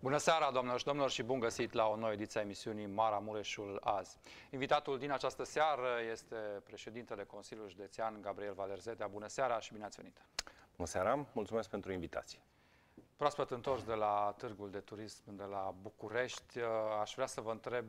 Bună seara, doamnelor și domnilor, și bun găsit la o nouă ediție a emisiunii Maramureșul azi. Invitatul din această seară este președintele Consiliului Județean, Gabriel Valerzetea. Bună seara și bine ați venit! Bună seara, mulțumesc pentru invitație. Proaspăt întors de la Târgul de Turism de la București, aș vrea să vă întreb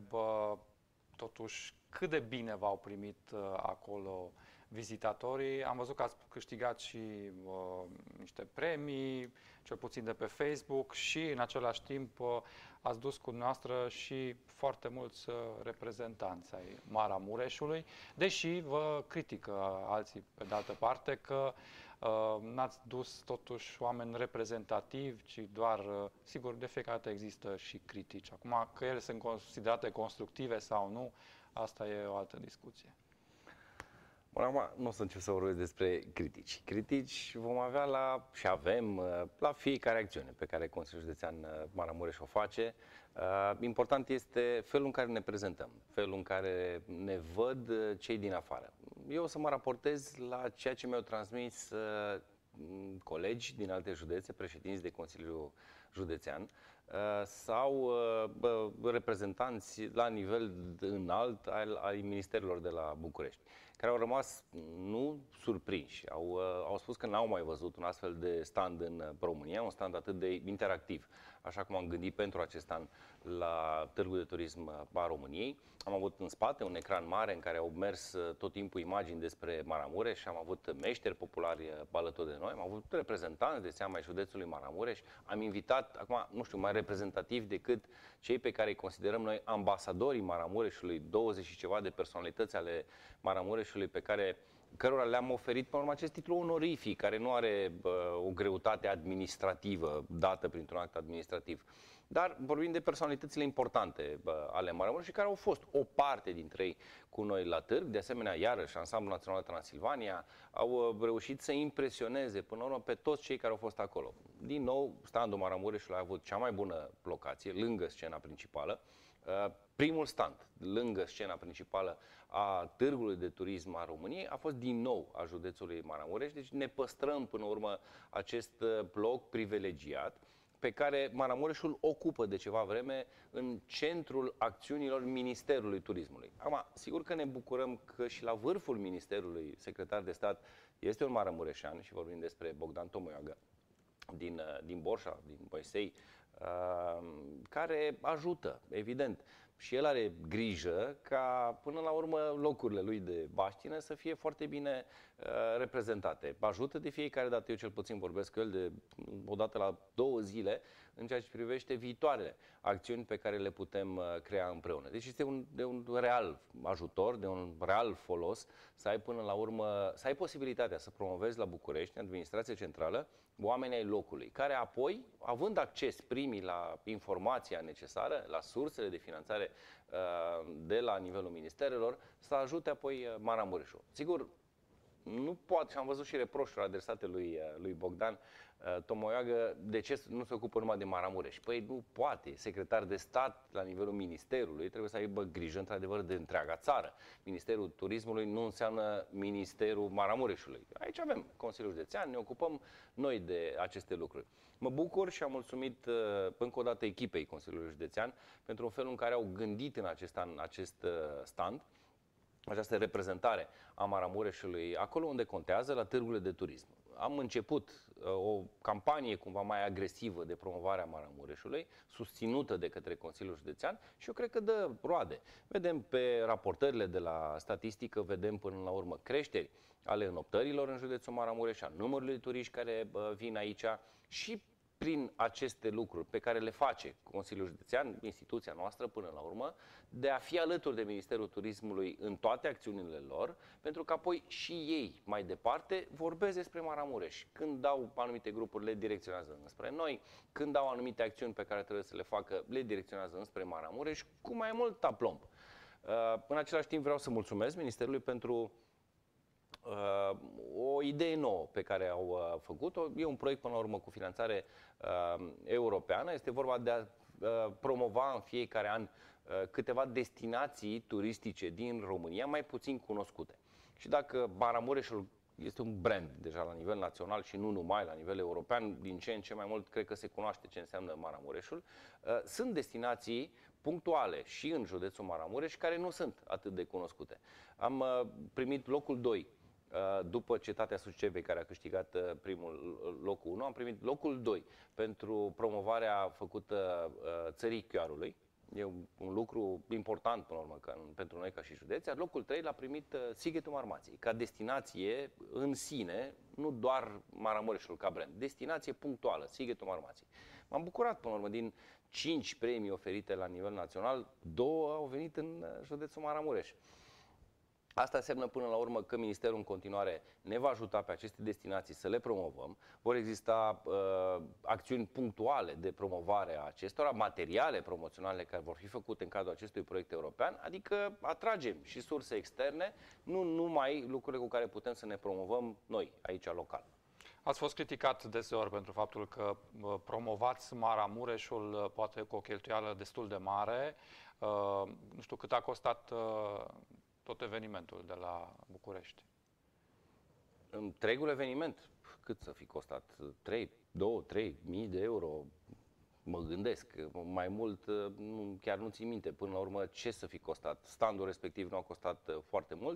totuși cât de bine v-au primit acolo vizitatorii. Am văzut că ați câștigat și niște premii, cel puțin de pe Facebook, și în același timp ați dus cu noastră și foarte mulți reprezentanți ai Maramureșului, deși vă critică alții pe de altă parte că n-ați dus totuși oameni reprezentativi, ci doar, sigur, de fiecare dată există și critici. Acum, că ele sunt considerate constructive sau nu, asta e o altă discuție. Bun, acum nu o să încep să vorbesc despre critici. Critici vom avea și avem la fiecare acțiune pe care Consiliul Județean Maramureș o face. Important este felul în care ne prezentăm, felul în care ne văd cei din afară. Eu o să mă raportez la ceea ce mi-au transmis colegi din alte județe, președinți de Consiliul Județean sau reprezentanți la nivel înalt al ministerilor de la București, care au rămas nu surprinși, au spus că n-au mai văzut un astfel de stand în România, un stand atât de interactiv, așa cum am gândit pentru acest an la Târgul de Turism a României. Am avut în spate un ecran mare în care au mers tot timpul imagini despre Maramureș, am avut meșteri populari alături de noi, am avut reprezentanți de seama ai județului Maramureș, am invitat, acum nu știu, mai reprezentativ decât cei pe care îi considerăm noi ambasadorii Maramureșului, 20 și ceva de personalități ale Maramureșului cărora le-am oferit pe urmă acest titlu onorific, care nu are o greutate administrativă dată printr-un act administrativ. Dar vorbim de personalitățile importante ale Maramureșului, care au fost o parte dintre ei cu noi la târg. De asemenea, iarăși, Ansamblul Național Transilvania au reușit să impresioneze până la urmă pe toți cei care au fost acolo. Din nou, standul Maramureșului a avut cea mai bună locație, lângă scena principală. Primul stand, lângă scena principală a Târgului de Turism a României, a fost din nou a județului Maramureș, deci ne păstrăm până la urmă acest loc privilegiat pe care Maramureșul ocupă de ceva vreme în centrul acțiunilor Ministerului Turismului. Acum, sigur că ne bucurăm că și la vârful Ministerului secretar de stat este un maramureșean și vorbim despre Bogdan Tomoiagă din Borșa, din Moisei, care ajută, evident. Și el are grijă ca, până la urmă, locurile lui de baștină să fie foarte bine reprezentate. Ajută de fiecare dată, eu cel puțin vorbesc cu el de o dată la 2 zile, în ceea ce privește viitoarele acțiuni pe care le putem crea împreună. Deci este de un real ajutor, de un real folos să ai până la urmă, să ai posibilitatea să promovezi la București, în administrația centrală, oamenii ai locului, care apoi, având acces primii la informația necesară, la sursele de finanțare de la nivelul ministerelor, să ajute apoi Maramureșul. Sigur, nu poate, și am văzut și reproșuri adresate lui Bogdan Tomoiagă, de ce nu se ocupă numai de Maramureș. Păi nu poate, secretar de stat la nivelul ministerului trebuie să aibă grijă într-adevăr de întreaga țară. Ministerul Turismului nu înseamnă Ministerul Maramureșului. Aici avem Consiliul Județean, ne ocupăm noi de aceste lucruri. Mă bucur și am mulțumit încă o dată echipei Consiliului Județean pentru felul în care au gândit în acest an acest stand, această reprezentare a Maramureșului acolo unde contează, la târgurile de turism. Am început o campanie cumva mai agresivă de promovare a Maramureșului, susținută de către Consiliul Județean, și eu cred că dă roade. Vedem pe raportările de la statistică, vedem până la urmă creșteri ale înoptărilor în județul Maramureș, a numărului de turiști care vin aici, și prin aceste lucruri pe care le face Consiliul Județean, instituția noastră până la urmă, de a fi alături de Ministerul Turismului în toate acțiunile lor, pentru că apoi și ei mai departe vorbesc despre Maramureș. Când dau anumite grupuri, le direcționează înspre noi, când dau anumite acțiuni pe care trebuie să le facă, le direcționează înspre Maramureș cu mai mult aplomb. În același timp vreau să mulțumesc Ministerului pentru o idee nouă pe care au făcut-o. E un proiect până la urmă cu finanțare europeană. Este vorba de a promova în fiecare an câteva destinații turistice din România mai puțin cunoscute. Și dacă Maramureșul este un brand deja la nivel național și nu numai, la nivel european, din ce în ce mai mult cred că se cunoaște ce înseamnă Maramureșul. Sunt destinații punctuale și în județul Maramureș care nu sunt atât de cunoscute. Am primit locul 2 după Cetatea Sucevei, care a câștigat locul 1, am primit locul 2 pentru promovarea făcută țării Chiarului. E un lucru important, până la urmă, pentru noi ca și județ, iar locul 3 l-a primit Sighetul Marmației, ca destinație în sine, nu doar Maramureșul ca brand, destinație punctuală, Sighetul Marmației. M-am bucurat, până la urmă, din 5 premii oferite la nivel național, 2 au venit în județul Maramureș. Asta înseamnă până la urmă că Ministerul în continuare ne va ajuta pe aceste destinații să le promovăm. Vor exista acțiuni punctuale de promovare a acestora, materiale promoționale care vor fi făcute în cadrul acestui proiect european, adică atragem și surse externe, nu numai lucrurile cu care putem să ne promovăm noi, aici local. Ați fost criticat deseori pentru faptul că promovați Maramureșul poate cu o cheltuială destul de mare. Nu știu cât a costat tot evenimentul de la București. Întregul eveniment, cât să fi costat? 2-3 mii de euro, mă gândesc. Mai mult, chiar nu țin minte până la urmă ce să fi costat. Standul respectiv nu a costat foarte mult.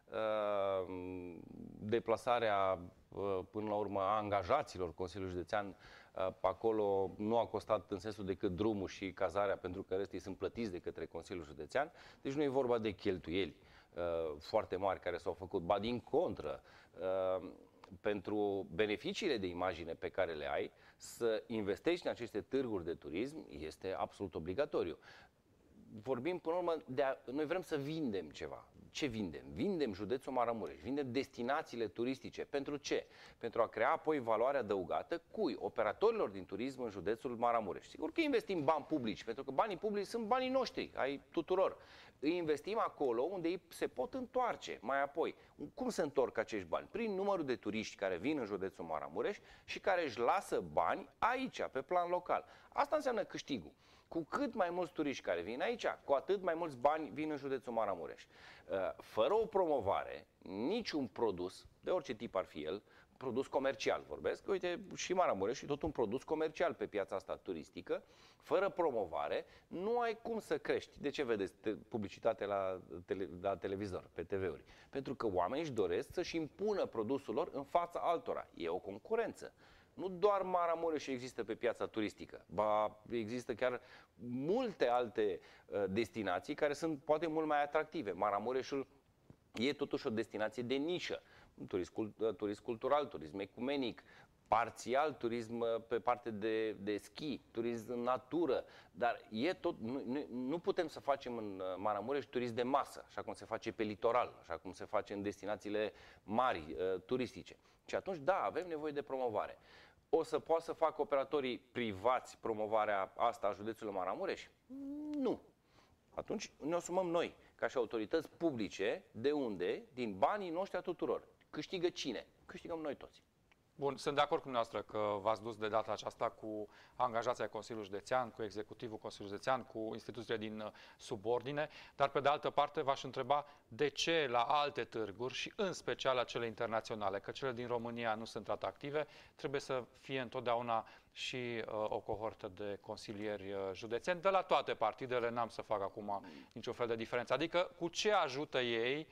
Deplasarea, până la urmă, a angajaților Consiliului Județean acolo nu a costat în sensul decât drumul și cazarea, pentru că restii sunt plătiți de către Consiliul Județean. Deci nu e vorba de cheltuieli foarte mari care s-au făcut, ba din contră, pentru beneficiile de imagine pe care le ai, să investești în aceste târguri de turism este absolut obligatoriu. Vorbim, până la urmă, noi vrem să vindem ceva. Ce vindem? Vindem județul Maramureș, vindem destinațiile turistice. Pentru ce? Pentru a crea apoi valoare adăugată cui? Operatorilor din turism în județul Maramureș. Sigur că investim bani publici, pentru că banii publici sunt banii noștri, ai tuturor. Îi investim acolo unde ei se pot întoarce mai apoi. Cum se întorc acești bani? Prin numărul de turiști care vin în județul Maramureș și care își lasă bani aici, pe plan local. Asta înseamnă câștigul. Cu cât mai mulți turiști care vin aici, cu atât mai mulți bani vin în județul Maramureș. Fără o promovare, niciun produs, de orice tip ar fi el, produs comercial vorbesc, uite, și Maramureș și tot un produs comercial pe piața asta turistică, fără promovare, nu ai cum să crești. De ce vedeți publicitate la televizor, pe TV-uri? Pentru că oamenii își doresc să-și impună produsul lor în fața altora. E o concurență. Nu doar Maramureș există pe piața turistică, ba există chiar multe alte destinații care sunt poate mult mai atractive. Maramureșul e totuși o destinație de nișă. Turism cultural, turism ecumenic, parțial turism pe parte de schi, turism în natură, dar e tot, nu putem să facem în Maramureș turism de masă, așa cum se face pe litoral, așa cum se face în destinațiile mari turistice. Și atunci, da, avem nevoie de promovare. O să poată să facă operatorii privați promovarea asta a județului Maramureș? Nu. Atunci ne asumăm noi, ca și autorități publice, de unde? Din banii noștri a tuturor. Câștigă cine? Câștigăm noi toți. Bun, sunt de acord cu dumneavoastră că v-ați dus de data aceasta cu angajația Consiliului Județean, cu executivul Consiliului Județean, cu instituțiile din subordine, dar pe de altă parte v-aș întreba de ce la alte târguri și în special la cele internaționale, că cele din România nu sunt atractive, trebuie să fie întotdeauna și o cohortă de consilieri județeni, de la toate partidele, n-am să fac acum niciun fel de diferență. Adică cu ce ajută ei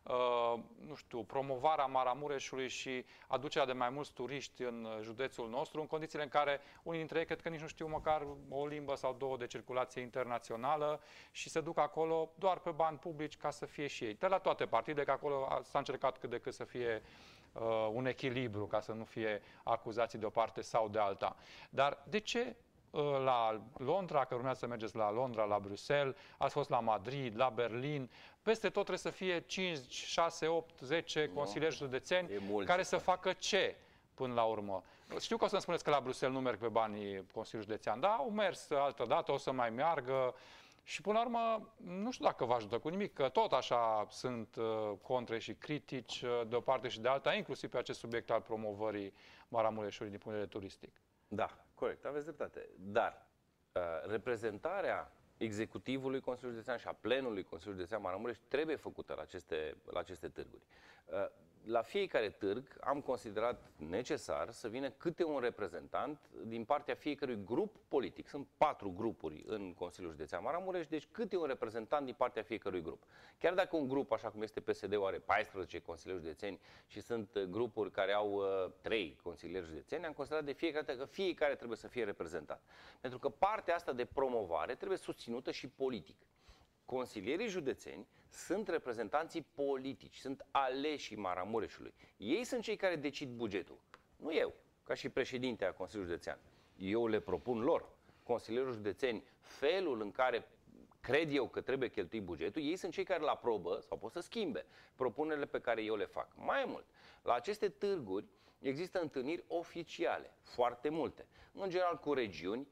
nu știu, promovarea Maramureșului și aducerea de mai mulți turiști în județul nostru, în condițiile în care unii dintre ei cred că nici nu știu măcar o limbă sau două de circulație internațională și se duc acolo doar pe bani publici ca să fie și ei. De la toate partide, că acolo s-a încercat cât de cât să fie un echilibru, ca să nu fie acuzații de o parte sau de alta. Dar de ce la Londra, că urmează să mergeți la Londra, la Bruxelles, ați fost la Madrid, la Berlin, peste tot trebuie să fie 5, 6, 8, 10 consilieri județeni care să facă ce până la urmă? Știu că o să-mi spuneți că la Bruxelles nu merg pe banii Consiliului Județean, dar au mers altă dată, o să mai meargă și până la urmă nu știu dacă vă ajută cu nimic, că tot așa sunt contre și critici de o parte și de alta, inclusiv pe acest subiect al promovării Maramureșului din punct de vedere turistic. Da, corect, aveți dreptate. Dar reprezentarea executivului Consiliului Județean și a plenului Consiliului Județean Maramureș trebuie făcută la aceste târguri. la fiecare târg am considerat necesar să vină câte un reprezentant din partea fiecărui grup politic. Sunt 4 grupuri în Consiliul Județean Maramureș, deci câte un reprezentant din partea fiecărui grup. Chiar dacă un grup, așa cum este PSD-ul, are 14 consilieri județeni și sunt grupuri care au 3 consilieri județeni, am considerat de fiecare dată că fiecare trebuie să fie reprezentat. Pentru că partea asta de promovare trebuie susținută și politic. Consilierii județeni sunt reprezentanții politici, sunt aleșii Maramureșului. Ei sunt cei care decid bugetul. Nu eu, ca și președinte a Consiliului Județean. Eu le propun lor, consilierii județeni, felul în care cred eu că trebuie cheltuit bugetul, ei sunt cei care îl aprobă sau pot să schimbe propunerile pe care eu le fac. Mai mult, la aceste târguri există întâlniri oficiale, foarte multe, în general cu regiuni,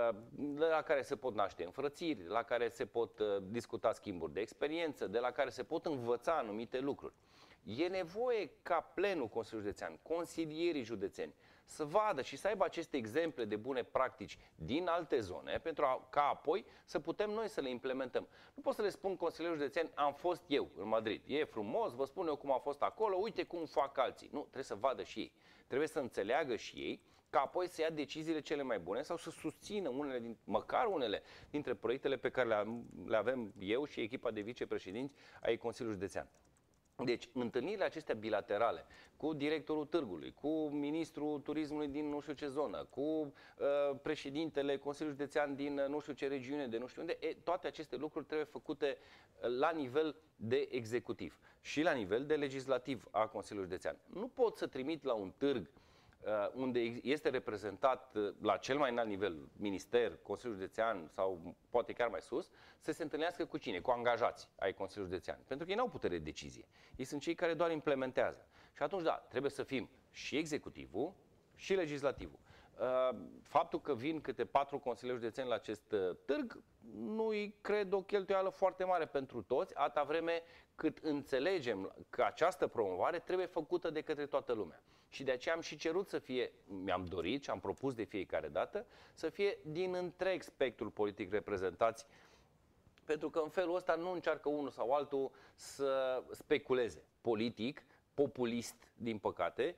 la care se pot naște înfrățiri, la care se pot discuta schimburi de experiență, de la care se pot învăța anumite lucruri. E nevoie ca plenul Consiliului Județean, consilierii județeni, să vadă și să aibă aceste exemple de bune practici din alte zone, ca apoi să putem noi să le implementăm. Nu pot să le spun consilierul județean, am fost eu în Madrid. E frumos, vă spun eu cum a fost acolo, uite cum fac alții. Nu, trebuie să vadă și ei. Trebuie să înțeleagă și ei, ca apoi să ia deciziile cele mai bune sau să susțină măcar unele dintre proiectele pe care le avem eu și echipa de vicepreședinți ai Consiliului Județean. Deci, întâlnirile acestea bilaterale cu directorul târgului, cu ministrul turismului din nu știu ce zonă, cu președintele Consiliului Județean din nu știu ce regiune, de nu știu unde, toate aceste lucruri trebuie făcute la nivel de executiv și la nivel de legislativ a Consiliului Județean. Nu pot să trimit la un târg unde este reprezentat la cel mai înalt nivel, minister, Consiliul Județean sau poate chiar mai sus, să se întâlnească cu cine? Cu angajați ai Consiliului Județean. Pentru că ei n-au putere de decizie. Ei sunt cei care doar implementează. Și atunci, da, trebuie să fim și executivul și legislativul. Faptul că vin câte 4 consilieri județeni la acest târg nu-i cred o cheltuială foarte mare pentru toți, atâta vreme cât înțelegem că această promovare trebuie făcută de către toată lumea. Și de aceea am și cerut să fie, mi-am dorit și am propus de fiecare dată, să fie din întreg spectrul politic reprezentați, pentru că în felul ăsta nu încearcă unul sau altul să speculeze politic, populist, din păcate,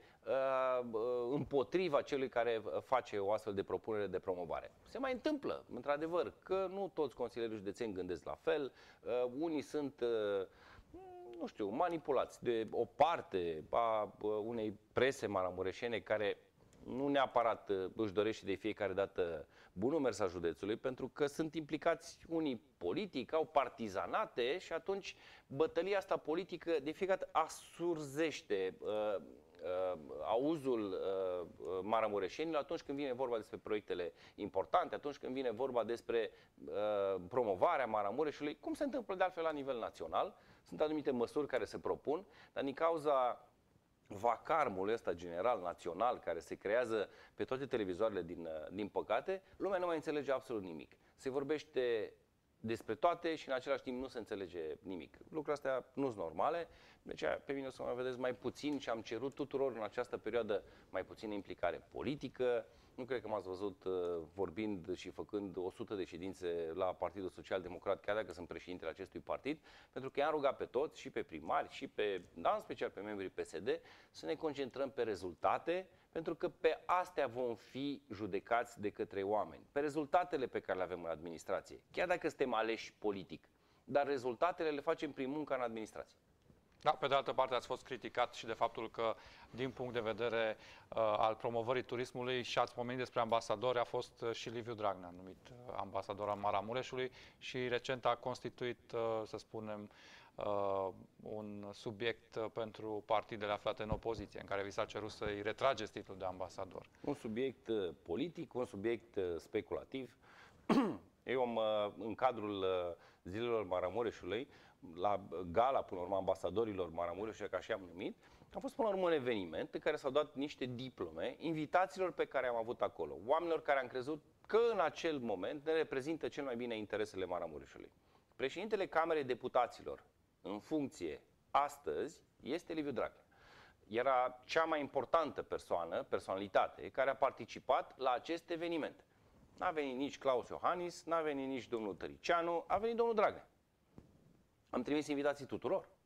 împotriva celui care face o astfel de propunere de promovare. Se mai întâmplă, într-adevăr, că nu toți consilierii județeni gândesc la fel, unii sunt, nu știu, manipulați de o parte a unei prese maramureșene care nu neapărat își dorește de fiecare dată bunul mers al județului, pentru că sunt implicați unii politic, au partizanate și atunci bătălia asta politică de fiecare dată asurzește auzul maramureșenilor atunci când vine vorba despre proiectele importante, atunci când vine vorba despre promovarea Maramureșului, cum se întâmplă de altfel la nivel național. Sunt anumite măsuri care se propun, dar din cauza vacarmul ăsta general, național, care se creează pe toate televizoarele din păcate, lumea nu mai înțelege absolut nimic. Se vorbește despre toate și în același timp nu se înțelege nimic. Lucrurile astea nu sunt normale, deci pe mine o să mă vedeți mai puțin și am cerut tuturor în această perioadă mai puțină implicare politică. Nu cred că m-ați văzut vorbind și făcând 100 de ședințe la Partidul Social Democrat, chiar dacă sunt președintele acestui partid, pentru că i-am rugat pe toți, și pe primari, și în special pe membrii PSD, să ne concentrăm pe rezultate, pentru că pe astea vom fi judecați de către oameni. Pe rezultatele pe care le avem în administrație, chiar dacă suntem aleși politic, dar rezultatele le facem prin munca în administrație. Da, pe de altă parte ați fost criticat și de faptul că, din punct de vedere al promovării turismului, și ați pomenit despre ambasadori, a fost și Liviu Dragnea numit ambasador al Maramureșului și recent a constituit, să spunem, un subiect pentru partidele aflate în opoziție, în care vi s-a cerut să-i retrageți titlul de ambasador. Un subiect politic, un subiect speculativ. Eu în cadrul Zilelor Maramureșului, la gala, până la urmă, ambasadorilor Maramureșului, ca așa am numit, a fost până la urmă un eveniment în care s-au dat niște diplome invitațiilor pe care am avut acolo, oamenilor care am crezut că în acel moment ne reprezintă cel mai bine interesele Maramureșului. Președintele Camerei Deputaților, în funcție astăzi, este Liviu Dragnea. Era cea mai importantă personalitate care a participat la acest eveniment. N-a venit nici Claus Iohannis, n-a venit nici domnul Tăricianu, a venit domnul Dragnea. Am trimis invitații tuturor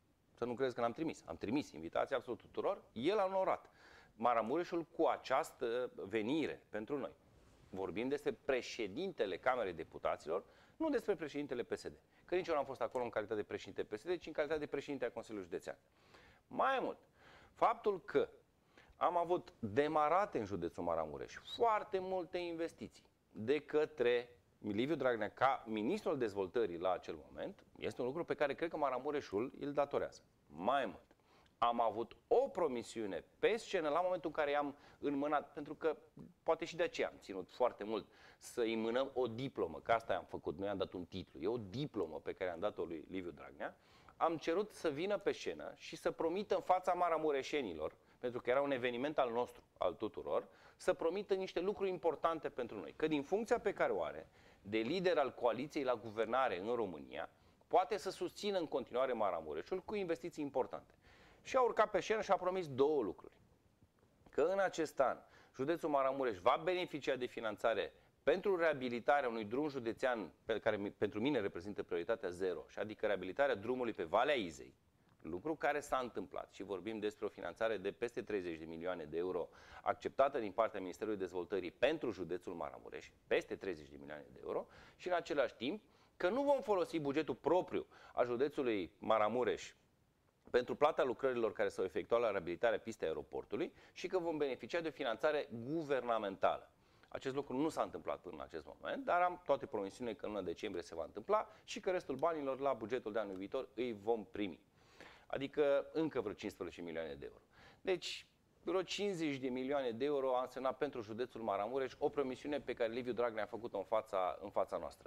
Să nu credeți că n-am trimis. Am trimis invitații absolut tuturor, el a onorat Maramureșul cu această venire pentru noi. Vorbim despre președintele Camerei Deputaților, nu despre președintele PSD. Că nici eu n-am fost acolo în calitate de președinte PSD, ci în calitate de președinte al Consiliului Județean. Mai mult, faptul că am avut demarate în județul Maramureș foarte multe investiții de către Liviu Dragnea ca ministrul dezvoltării la acel moment, este un lucru pe care cred că Maramureșul îl datorează. Mai mult, am avut o promisiune pe scenă la momentul în care i-am înmânat, pentru că poate și de aceea am ținut foarte mult să îi mânăm o diplomă, că asta am făcut, noi am dat un titlu, e o diplomă pe care am dat-o lui Liviu Dragnea, am cerut să vină pe scenă și să promită în fața maramureșenilor, pentru că era un eveniment al nostru, al tuturor, să promită niște lucruri importante pentru noi. Că din funcția pe care o are, de lider al coaliției la guvernare în România, poate să susțină în continuare Maramureșul cu investiții importante. Și a urcat pe scenă și a promis două lucruri. Că în acest an, județul Maramureș va beneficia de finanțare pentru reabilitarea unui drum județean pe care pentru mine reprezintă prioritatea zero, și adică reabilitarea drumului pe Valea Izei, lucru care s-a întâmplat și vorbim despre o finanțare de peste 30 de milioane de euro acceptată din partea Ministerului Dezvoltării pentru județul Maramureș, peste 30 de milioane de euro, și în același timp că nu vom folosi bugetul propriu a județului Maramureș pentru plata lucrărilor care s-au efectuat la reabilitarea pistei aeroportului și că vom beneficia de o finanțare guvernamentală. Acest lucru nu s-a întâmplat până în acest moment, dar am toate promisiunile că în luna decembrie se va întâmpla și că restul banilor la bugetul de anul viitor îi vom primi. Adică încă vreo 15 milioane de euro. Deci, vreo 50 de milioane de euro a însemnat pentru județul Maramureș o promisiune pe care Liviu Dragnea a făcut-o în fața noastră.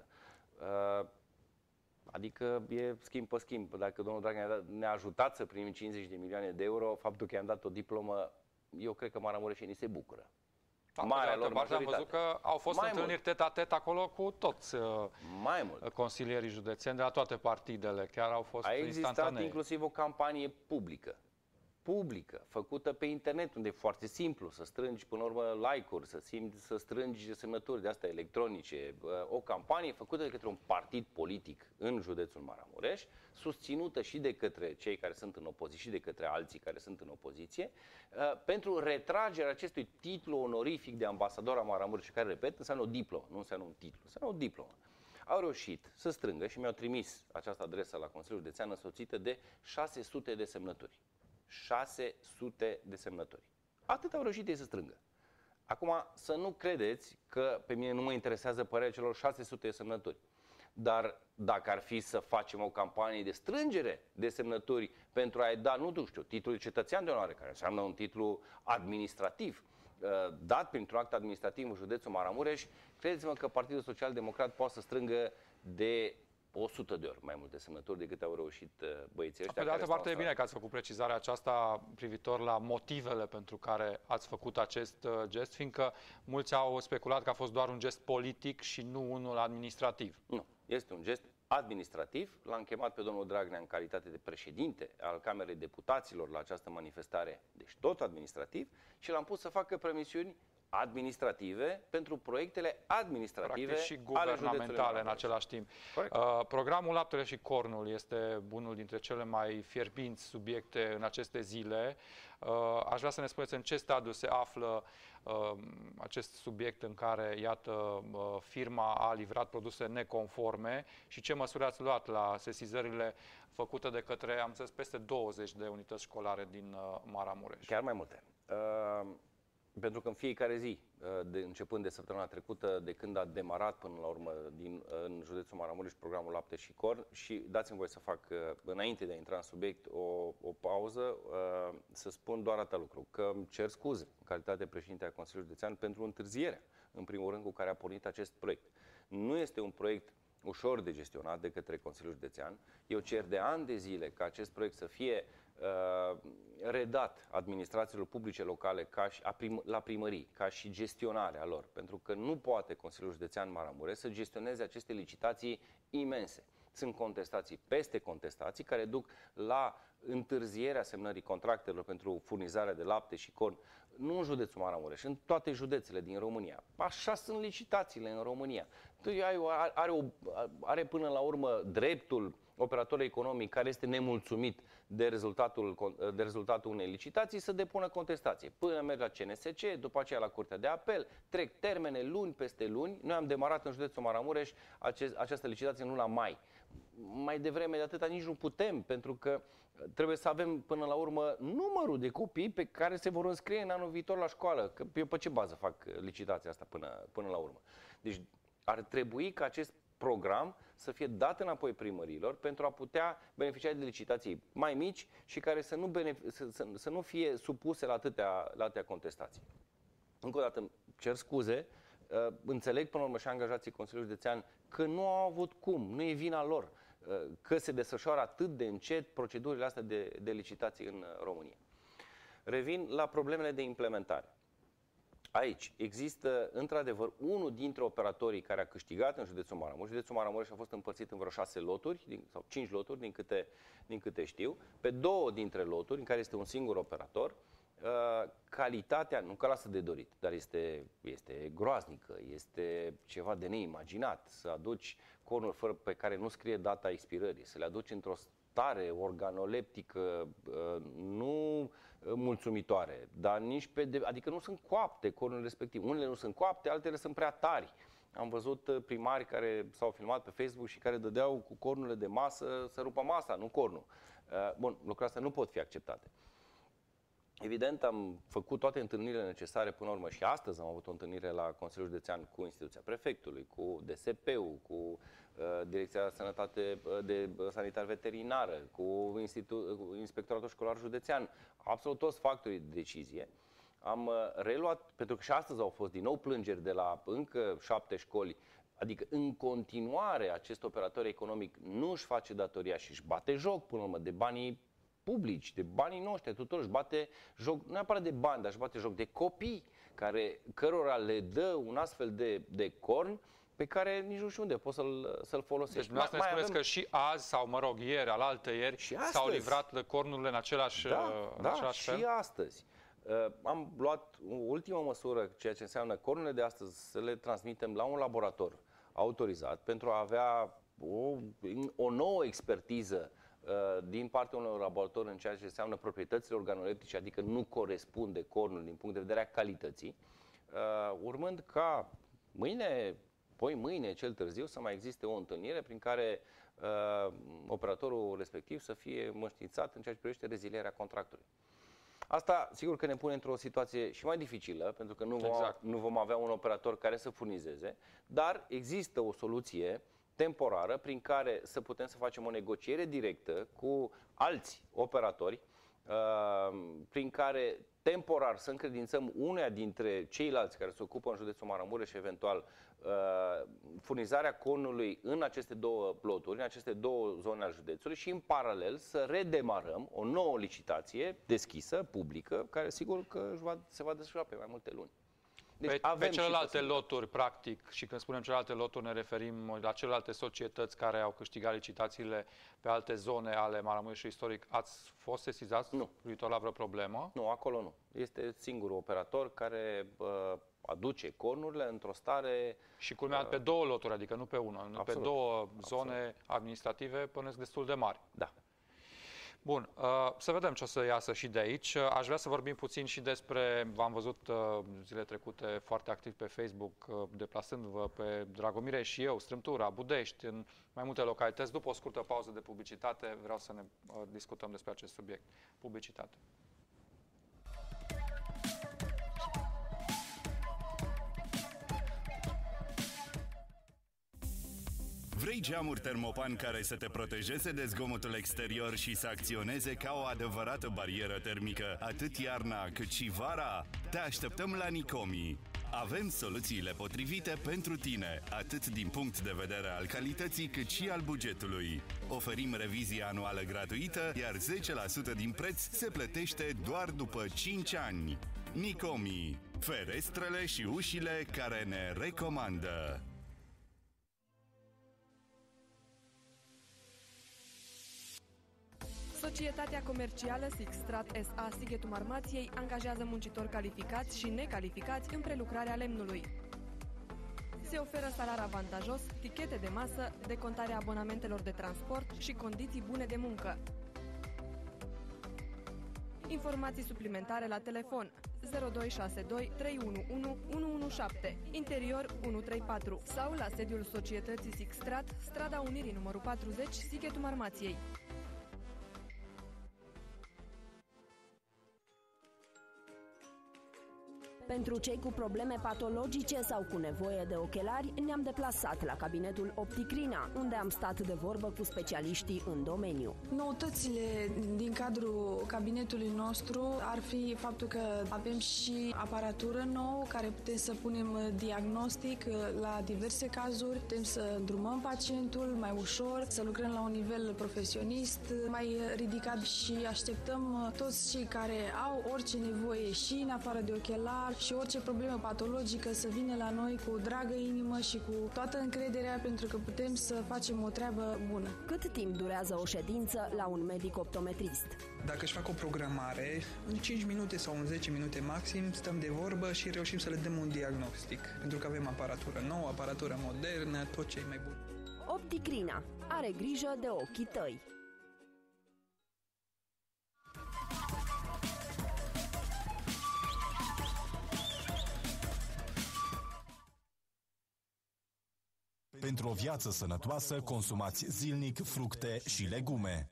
Adică e schimb pe schimb. Dacă domnul Dragnea ne-a ajutat să primim 50 de milioane de euro, faptul că i-am dat o diplomă, eu cred că maramureșenii se bucură. Marea lor majoritate. Am văzut că au fost întâlniri tet-a-tet acolo cu toți consilierii județeni de la toate partidele. Chiar au fost instantanee. A existat inclusiv o campanie publică, făcută pe internet, unde e foarte simplu să strângi până la urmă like-uri, să strângi semnături de astea electronice. O campanie făcută de către un partid politic în județul Maramureș, susținută și de către cei care sunt în opoziție și de către alții care sunt în opoziție, pentru retragerea acestui titlu onorific de ambasador a Maramureș, care, repet, înseamnă o diplomă, nu înseamnă un titlu, înseamnă o diplomă. Au reușit să strângă și mi-au trimis această adresă la Consiliul Județean însoțită de 600 de semnături. 600 de semnături. Atât au reușit ei să strângă. Acum, să nu credeți că pe mine nu mă interesează părerea celor 600 de semnături. Dar dacă ar fi să facem o campanie de strângere de semnături pentru a-i da, nu știu, titlul de cetățean de onoare, care înseamnă un titlu administrativ, dat printr-un act administrativ în județul Maramureș, credeți-mă că Partidul Social Democrat poate să strângă de 100 de ori mai multe semnături decât au reușit băieții ăștia. Pe de altă parte, e bine că ați făcut precizarea aceasta privitor la motivele pentru care ați făcut acest gest, fiindcă mulți au speculat că a fost doar un gest politic și nu unul administrativ. Nu, este un gest administrativ. L-am chemat pe domnul Dragnea în calitate de președinte al Camerei Deputaților la această manifestare, deci tot administrativ, și l-am pus să facă promisiuni administrative pentru proiectele administrative practic și guvernamentale în același timp. Programul Laptele și Cornul este unul dintre cele mai fierbinți subiecte în aceste zile. Aș vrea să ne spuneți în ce stadiu se află acest subiect în care, iată, firma a livrat produse neconforme și ce măsuri ați luat la sesizările făcute de către, am înțeles, peste 20 de unități școlare din Maramureș. Chiar mai multe. Pentru că în fiecare zi, începând de săptămâna trecută, de când a demarat până la urmă în județul Maramureș programul Lapte și Corn, și dați-mi voie să fac, înainte de a intra în subiect, o pauză, să spun doar atât lucru, că îmi cer scuze în calitate de președinte al Consiliului Județean pentru întârzierea, în primul rând, cu care a pornit acest proiect. Nu este un proiect ușor de gestionat de către Consiliul Județean. Eu cer de ani de zile ca acest proiect să fie redat administrațiilor publice locale la primării, ca și gestionarea lor, pentru că nu poate Consiliul Județean Maramureș să gestioneze aceste licitații imense. Sunt contestații peste contestații care duc la întârzierea semnării contractelor pentru furnizarea de lapte și corn, nu în județul Maramureș, în toate județele din România. Așa sunt licitațiile în România. Are până la urmă dreptul operator economic care este nemulțumit de rezultatul unei licitații să depună contestație. Până merg la CNSC, după aceea la Curtea de Apel, trec termene luni peste luni. Noi am demarat în județul Maramureș această licitație în luna mai. Mai devreme de atâta nici nu putem, pentru că trebuie să avem până la urmă numărul de copii pe care se vor înscrie în anul viitor la școală. Că eu pe ce bază fac licitația asta până la urmă? Deci ar trebui ca acest program să fie dat înapoi primăriilor pentru a putea beneficia de licitații mai mici și care să nu fie supuse la atâtea contestații. Încă o dată, cer scuze, înțeleg până la urmă și angajații Consiliului Județean că nu au avut cum, nu e vina lor, că se desfășoară atât de încet procedurile astea de licitații în România. Revin la problemele de implementare. Aici există, într-adevăr, unul dintre operatorii care a câștigat în județul Maramureș. Județul Maramureș a fost împărțit în vreo 6 loturi, sau 5 loturi, din câte știu. Pe 2 dintre loturi, în care este un singur operator, calitatea, nu că lasă de dorit, dar este groaznică, este ceva de neimaginat. Să aduci cornuri pe care nu scrie data expirării, să le aduci într-o stare organoleptică nu mulțumitoare, dar nici adică nu sunt coapte cornurile respective. Unele nu sunt coapte, altele sunt prea tari. Am văzut primari care s-au filmat pe Facebook și care dădeau cu cornurile de masă să rupă masa, nu cornul. Bun, lucrurile astea nu pot fi acceptate. Evident, am făcut toate întâlnirile necesare până la urmă și astăzi am avut o întâlnire la Consiliul Județean cu instituția prefectului, cu DSP-ul, cu Direcția Sanitar Veterinară, cu Inspectoratul Școlar Județean, absolut toți factorii de decizie. Am reluat, pentru că și astăzi au fost din nou plângeri de la încă 7 școli, adică în continuare acest operator economic nu își face datoria și își bate joc până la urmă de banii publici, de banii noștri, tuturor își bate joc, nu neapărat de bani, dar își bate joc de copii cărora le dă un astfel de corn pe care nici nu știu unde poți să-l folosești. Deci dumneavoastră ne spuneți că și azi, sau mă rog, ieri, alaltăieri, s-au livrat cornurile în același fel? Și astăzi. Am luat o ultimă măsură, ceea ce înseamnă cornurile de astăzi, să le transmitem la un laborator autorizat pentru a avea o nouă expertiză din partea unor laboratori în ceea ce înseamnă proprietățile organoleptice, adică nu corespunde cornul din punct de vedere a calității, urmând ca mâine, cel târziu, să mai existe o întâlnire prin care operatorul respectiv să fie înștiințat în ceea ce privește rezilierea contractului. Asta, sigur că ne pune într-o situație și mai dificilă, pentru că nu vom avea un operator care să furnizeze, dar există o soluție temporară prin care să putem să facem o negociere directă cu alți operatori, prin care temporar să încredințăm uneia dintre ceilalți care se ocupă în județul Maramureș și eventual furnizarea cornului în aceste două loturi, în aceste două zone ale județului și în paralel să redemarăm o nouă licitație deschisă, publică, care sigur că se va desfășura pe mai multe luni. Deci pe celelalte loturi, practic, și când spunem celelalte loturi, ne referim la celelalte societăți care au câștigat licitațiile pe alte zone ale Maramureșului istoric. Ați fost sesizați privitor la vreo problemă? Nu, acolo nu. Este singurul operator care aduce cornurile într-o stare... Și culmea pe două loturi, adică nu pe una, nu pe două zone administrative, pănesc destul de mari. Da. Bun, să vedem ce o să iasă și de aici. Aș vrea să vorbim puțin și despre, v-am văzut zile trecute foarte activ pe Facebook, deplasându-vă pe Dragomire și eu, Strâmtura, Budești, în mai multe localități. După o scurtă pauză de publicitate, vreau să ne discutăm despre acest subiect. Publicitate. Vrei geamuri Termopan care să te protejeze de zgomotul exterior și să acționeze ca o adevărată barieră termică atât iarna cât și vara? Te așteptăm la Nicomi! Avem soluțiile potrivite pentru tine, atât din punct de vedere al calității cât și al bugetului. Oferim revizie anuală gratuită, iar 10% din preț se plătește doar după 5 ani. Nicomi, ferestrele și ușile care ne recomandă. Societatea comercială Sixstrat S.A. Sighetul Marmației angajează muncitori calificați și necalificați în prelucrarea lemnului. Se oferă salar avantajos, tichete de masă, decontarea abonamentelor de transport și condiții bune de muncă. Informații suplimentare la telefon 0262 311 117, interior 134 sau la sediul societății Sixstrat, strada Unirii numărul 40, Sighetul Marmației. Pentru cei cu probleme patologice sau cu nevoie de ochelari, ne-am deplasat la cabinetul Opticrina, unde am stat de vorbă cu specialiștii în domeniu. Noutățile din cadrul cabinetului nostru ar fi faptul că avem și aparatură nouă care putem să punem diagnostic la diverse cazuri, putem să îndrumăm pacientul mai ușor, să lucrăm la un nivel profesionist mai ridicat și așteptăm toți cei care au orice nevoie și în afară de ochelari și orice problemă patologică să vină la noi cu dragă inimă și cu toată încrederea, pentru că putem să facem o treabă bună. Cât timp durează o ședință la un medic optometrist? Dacă își fac o programare, în 5 minute sau în 10 minute maxim stăm de vorbă și reușim să le dăm un diagnostic, pentru că avem aparatură nouă, aparatură modernă, tot ce e mai bun. Opticrina are grijă de ochii tăi. Pentru o viață sănătoasă, consumați zilnic fructe și legume.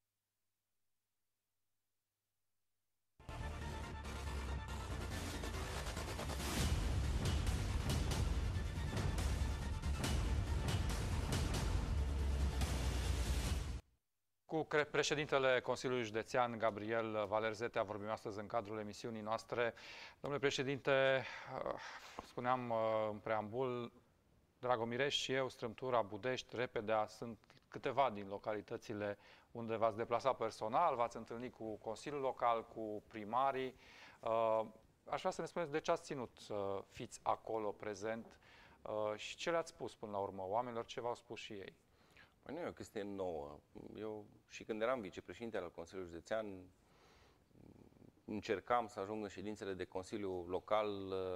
Cu președintele Consiliului Județean, Gabriel Valerzetea, vorbim astăzi în cadrul emisiunii noastre. Domnule președinte, spuneam în preambul, Dragomirești și eu, Strâmtura, Budești, Repedea, sunt câteva din localitățile unde v-ați deplasat personal, v-ați întâlnit cu Consiliul Local, cu primarii. Aș vrea să ne spuneți de ce ați ținut să fiți acolo prezent și ce le-ați spus până la urmă oamenilor, ce v-au spus și ei. Păi nu e o chestie nouă. Eu și când eram vicepreședinte al Consiliului Județean, încercam să ajung în ședințele de Consiliu Local,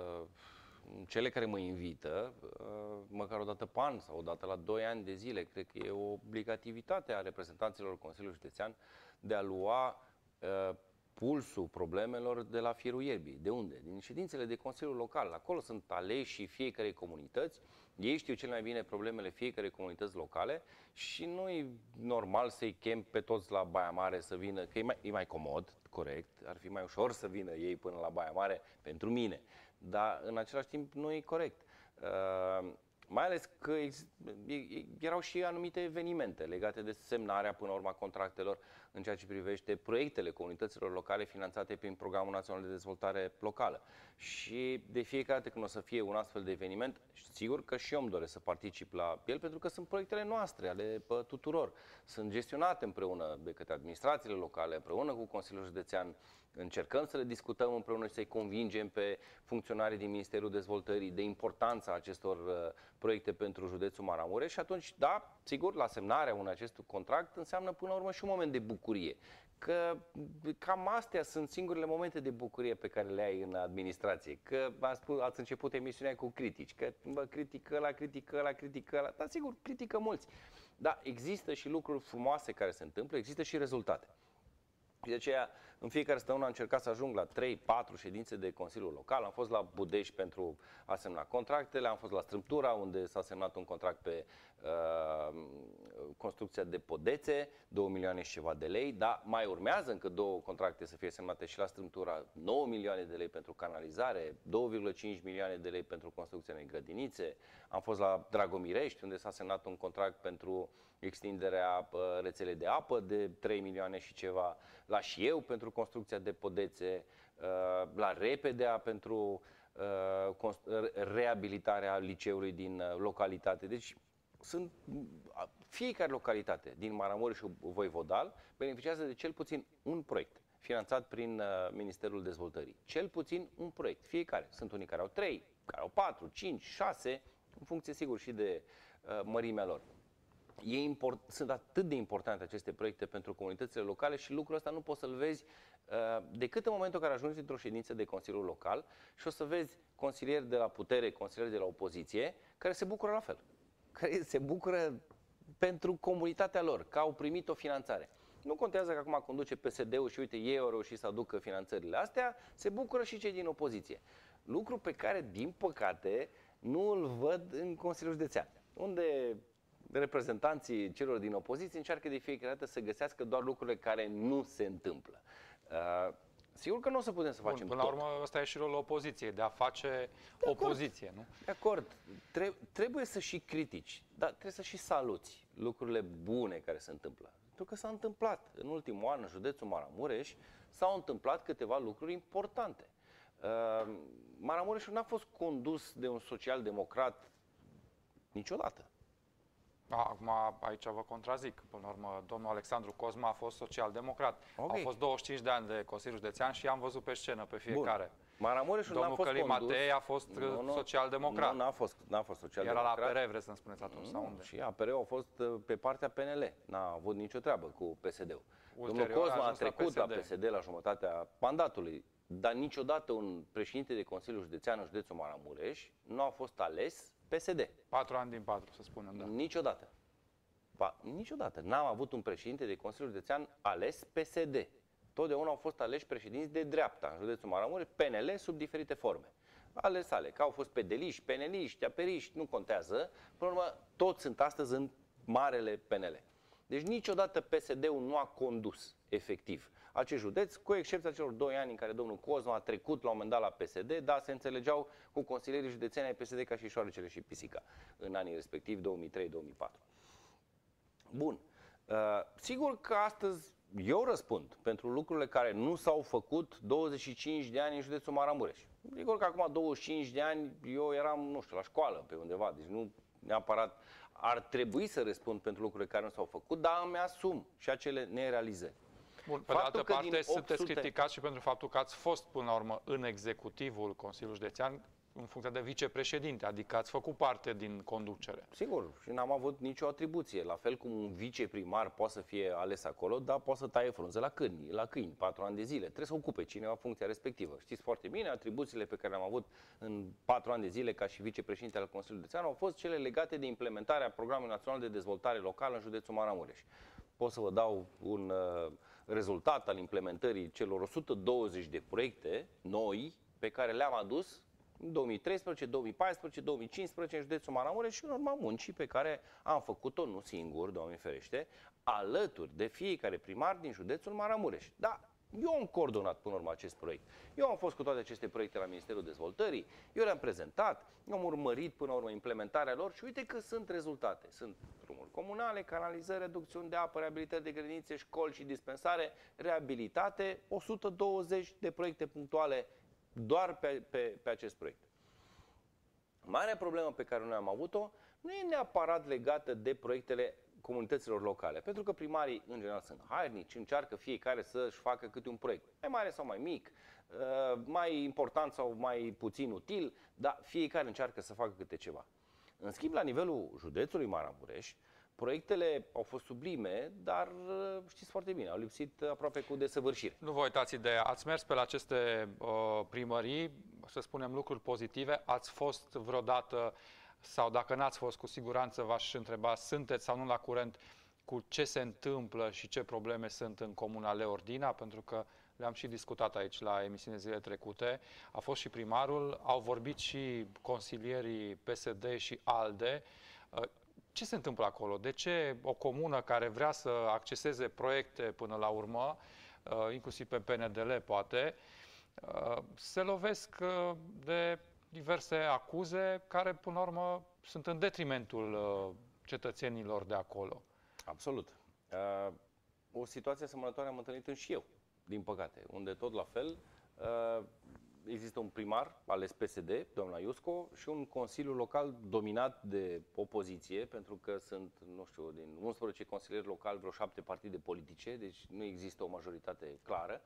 cele care mă invită, măcar o dată pe an sau o dată la 2 ani de zile. Cred că e o obligativitate a reprezentanților Consiliului Județean de a lua pulsul problemelor de la firul ierbii. De unde? Din ședințele de Consiliu Local. Acolo sunt aleși fiecarei comunități, ei știu cel mai bine problemele fiecarei comunități locale și nu e normal să-i chem pe toți la Baia Mare să vină, că e mai comod, corect, ar fi mai ușor să vină ei până la Baia Mare pentru mine, dar în același timp nu e corect. Mai ales că erau și anumite evenimente legate de semnarea până la urma contractelor în ceea ce privește proiectele comunităților locale finanțate prin Programul Național de Dezvoltare Locală. Și de fiecare dată când o să fie un astfel de eveniment, sigur că și eu îmi doresc să particip la el, pentru că sunt proiectele noastre, ale tuturor. Sunt gestionate împreună de către administrațiile locale, împreună cu Consiliul Județean. Încercăm să le discutăm împreună și să-i convingem pe funcționarii din Ministerul Dezvoltării de importanța acestor proiecte pentru județul Maramureș și atunci, da, sigur, la semnarea unui acest contract înseamnă până la urmă și un moment de bucurie. Că cam astea sunt singurele momente de bucurie pe care le ai în administrație. Că ați început emisiunea cu critici, că critică ăla, dar sigur, critică mulți. Dar există și lucruri frumoase care se întâmplă, există și rezultate. Și de aceea, în fiecare săptămână am încercat să ajung la 3-4 ședințe de Consiliul Local. Am fost la Budești pentru a semna contractele, am fost la Strâmtura, unde s-a semnat un contract pe construcția de podețe, 2 milioane și ceva de lei, dar mai urmează încă 2 contracte să fie semnate și la Strâmtura, 9 milioane de lei pentru canalizare, 2,5 milioane de lei pentru construcția unei grădinițe. Am fost la Dragomirești, unde s-a semnat un contract pentru extinderea rețelei de apă de 3 milioane și ceva, la Șieu pentru construcția de podețe, la Repedea pentru reabilitarea liceului din localitate. Deci fiecare localitate din Maramureș și Voivodal beneficiază de cel puțin un proiect finanțat prin Ministerul Dezvoltării. Cel puțin un proiect, fiecare. Sunt unii care au 3, care au 4, 5, 6, în funcție sigur și de mărimea lor. Sunt atât de importante aceste proiecte pentru comunitățile locale și lucrul ăsta nu poți să-l vezi decât în momentul în care ajungi într-o ședință de Consiliul Local și o să vezi consilieri de la putere, consilieri de la opoziție, care se bucură la fel. Care se bucură pentru comunitatea lor, că au primit o finanțare. Nu contează că acum conduce PSD-ul și uite, ei au reușit să aducă finanțările astea, se bucură și cei din opoziție. Lucru pe care, din păcate, nu îl văd în Consiliul Județean, unde reprezentanții celor din opoziție încearcă de fiecare dată să găsească doar lucrurile care nu se întâmplă. Sigur că nu o să putem să facem Până la tot. urmă, ăsta e și rolul opoziției, de a face opoziție, nu? De acord, trebuie să și critici, dar trebuie să și saluți lucrurile bune care se întâmplă. Pentru că s-a întâmplat în ultimul an în județul Maramureș, s-au întâmplat câteva lucruri importante. Maramureșul n-a fost condus de un social-democrat niciodată. Acum, aici vă contrazic. Până la urmă, domnul Alexandru Cosma a fost social-democrat. Okay. Au fost 25 de ani de Consiliul Județean și i-am văzut pe scenă pe fiecare. Bun. Maramureșul n-a fost Călin condus. Matei a fost social-democrat. Nu, n-a fost social-democrat. Era la APR, vreți să-mi spuneți atunci, sau unde? Și APR-ul a fost pe partea PNL. N-a avut nicio treabă cu PSD-ul. Domnul Cosma a trecut la PSD la jumătatea mandatului, dar niciodată un președinte de Consiliul Județean în județul Maramureș nu a fost ales PSD. 4 ani din 4, să spunem, da. Niciodată. Niciodată. N-am avut un președinte de Consiliul Județean ales PSD. Totdeauna au fost aleși președinți de dreapta în județul Maramureș, PNL sub diferite forme. Ale sale, că au fost pedeliști, peneliști, aperiști, nu contează. Până la urmă, toți sunt astăzi în marele PNL. Deci niciodată PSD-ul nu a condus efectiv acest județ, cu excepția celor 2 ani în care domnul Cosma a trecut la un moment dat la PSD, dar se înțelegeau cu consilierii județeni ai PSD ca și șoarecele și pisica în anii respectiv 2003-2004. Bun. Sigur că astăzi eu răspund pentru lucrurile care nu s-au făcut 25 de ani în județul Maramureș. Sigur că acum 25 de ani eu eram, nu știu, la școală pe undeva, deci nu neapărat ar trebui să răspund pentru lucrurile care nu s-au făcut, dar îmi asum și acele nerealizări. Bun, pe de altă parte, sunteți criticați și pentru faptul că ați fost până la urmă în executivul Consiliului Județean în funcție de vicepreședinte, adică ați făcut parte din conducere. Sigur, și n-am avut nicio atribuție. La fel cum un viceprimar poate să fie ales acolo, dar poate să taie frunze la câini 4 ani de zile. Trebuie să ocupe cineva funcția respectivă. Știți foarte bine, atribuțiile pe care le-am avut în 4 ani de zile ca și vicepreședinte al Consiliului Județean au fost cele legate de implementarea Programului Național de Dezvoltare Locală în județul Maramureș. Pot să vă dau un rezultat al implementării celor 120 de proiecte noi pe care le-am adus în 2013, 2014, 2015 în județul Maramureș și în urma muncii pe care am făcut-o, nu singur, Doamne ferește, alături de fiecare primar din județul Maramureș. Da, eu am coordonat până la urmă acest proiect. Eu am fost cu toate aceste proiecte la Ministerul Dezvoltării, eu le-am prezentat, eu am urmărit până la urmă implementarea lor și uite că sunt rezultate. Sunt drumuri comunale, canalizări, reducțiuni de apă, reabilitări de grădinițe, școli și dispensare reabilitate, 120 de proiecte punctuale doar pe acest proiect. Marea problemă pe care noi am avut-o nu e neapărat legată de proiectele comunităților locale, pentru că primarii în general sunt harnici, încearcă fiecare să-și facă câte un proiect, mai mare sau mai mic, mai important sau mai puțin util, dar fiecare încearcă să facă câte ceva. În schimb, la nivelul județului Maramureș, proiectele au fost sublime, dar știți foarte bine, au lipsit aproape cu desăvârșire. Nu vă uitați ideea, ați mers pe la aceste primării, să spunem lucruri pozitive, ați fost vreodată, sau dacă n-ați fost, cu siguranță v-aș întreba, sunteți sau nu la curent cu ce se întâmplă și ce probleme sunt în comuna Leordina, pentru că le-am și discutat aici la emisiune zilele trecute, a fost și primarul, au vorbit și consilierii PSD și ALDE. Ce se întâmplă acolo? De ce o comună care vrea să acceseze proiecte până la urmă, inclusiv pe PNDL poate, se lovesc de diverse acuze care până la urmă sunt în detrimentul cetățenilor de acolo? Absolut. O situație asemănătoare am întâlnit și eu, din păcate, unde tot la fel există un primar ales PSD, doamna Iusco, și un consiliu local dominat de opoziție, pentru că sunt, nu știu, din 11 consilieri locali, vreo 7 partide politice, deci nu există o majoritate clară.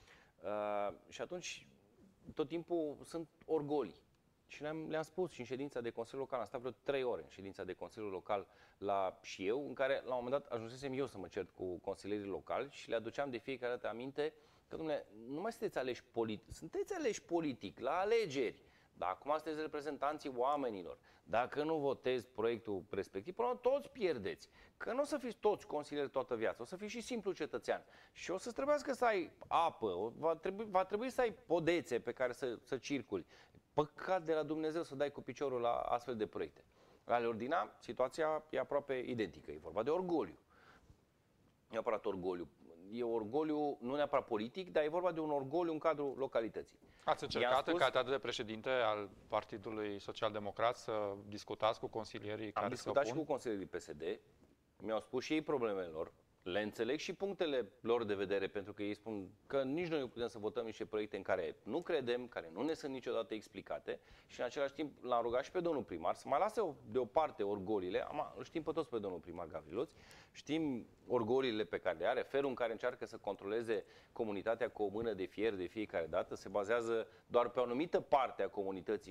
Și atunci, tot timpul sunt orgolii. Și le-am spus și în ședința de Consiliu Local, am stat vreo 3 ore în ședința de Consiliu Local și eu, în care la un moment dat ajunsesem eu să mă cert cu consilierii locali și le aduceam de fiecare dată aminte că că, dom'le, nu mai sunteți aleși politic, sunteți aleși politic la alegeri. Dar acum sunteți reprezentanții oamenilor. Dacă nu votezi proiectul respectiv, până la urmă toți pierdeți. Că nu o să fiți toți consilieri toată viața, o să fii și simplu cetățean. Și o să-ți trebuiască să ai apă, va trebui să ai podețe pe care să circuli. Păcat de la Dumnezeu să dai cu piciorul la astfel de proiecte. La Leordina, situația e aproape identică. E vorba de orgoliu. Neapărat orgoliu. E orgoliu nu neapărat politic, dar e vorba de un orgoliu în cadrul localității. Ați încercat în calitate de președinte al Partidului Social-Democrat să discutați cu consilierii care se opun? Am discutat și cu consilierii PSD, mi-au spus și ei problemele lor, le înțeleg și punctele lor de vedere, pentru că ei spun că nici noi nu putem să votăm niște proiecte în care nu credem, care nu ne sunt niciodată explicate și în același timp l-am rugat și pe domnul primar să mai lase deoparte orgoliile. Îl știm pe toți pe domnul primar Gavriloț, știm orgoliile pe care le are, felul în care încearcă să controleze comunitatea cu o mână de fier de fiecare dată, se bazează doar pe o anumită parte a comunității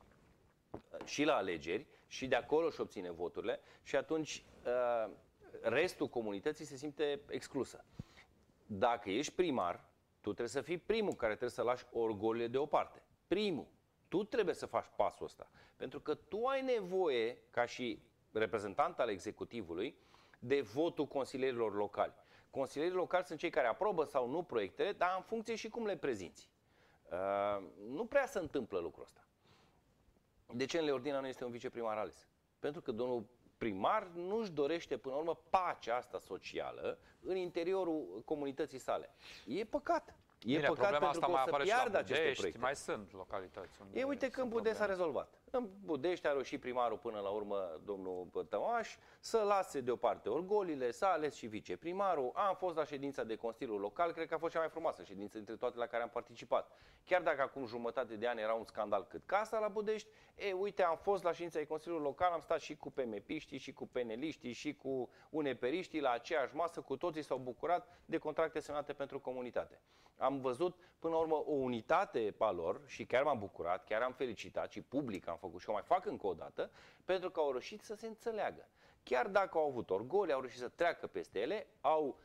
și la alegeri și de acolo își obține voturile și atunci restul comunității se simte exclusă. Dacă ești primar, tu trebuie să fii primul care trebuie să lași orgoliile deoparte. Primul. Tu trebuie să faci pasul ăsta. Pentru că tu ai nevoie, ca și reprezentant al executivului, de votul consilierilor locali. Consilierii locali sunt cei care aprobă sau nu proiectele, dar în funcție și cum le prezinți. Nu prea se întâmplă lucrul ăsta. De ce în Leordina nu este un viceprimar ales? Pentru că domnul primar nu-și dorește până la urmă pacea asta socială în interiorul comunității sale. E păcat. E păcat problema pentru asta că mai o să apare piardă și la aceste Budești, proiecte. mai sunt localități unde Uite că în Budești s-a rezolvat. În Budești a reușit primarul până la urmă, domnul Tămaș, să lase deoparte orgolile, s-a ales și viceprimarul. Am fost la ședința de Consiliul Local, cred că a fost cea mai frumoasă ședință dintre toate la care am participat. Chiar dacă acum jumătate de ani era un scandal cât casa la Budești, uite, am fost la ședința de Consiliul Local, am stat și cu PMP-știi, și cu peneliștii, și cu uneperiștii la aceeași masă, cu toții s-au bucurat de contracte semnate pentru comunitate. Am văzut până la urmă o unitate a lor și chiar m-am bucurat, chiar am felicitat și public am făcut și o mai fac încă o dată, pentru că au reușit să se înțeleagă. Chiar dacă au avut orgoli, au reușit să treacă peste ele, au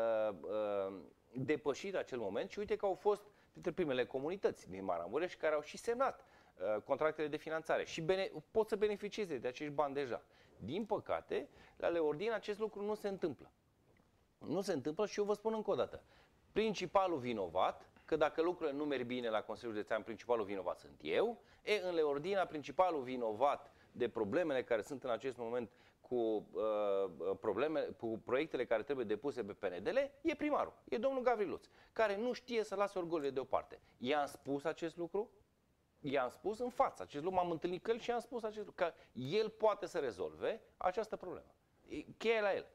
depășit acel moment și uite că au fost printre primele comunități din Maramureș care au și semnat contractele de finanțare și pot să beneficieze de acești bani deja. Din păcate, la Leordina acest lucru nu se întâmplă. Nu se întâmplă și eu vă spun încă o dată. Principalul vinovat, că dacă lucrurile nu merg bine la Consiliul Județean, principalul vinovat sunt eu, în Leordina principalul vinovat de problemele care sunt în acest moment cu proiectele care trebuie depuse pe PNDL, e primarul, e domnul Gavriloț, care nu știe să lase orgoliile deoparte. I-am spus acest lucru, i-am spus în față acest lucru, m-am întâlnit cu el și i-am spus acest lucru, că el poate să rezolve această problemă. Cheia la el.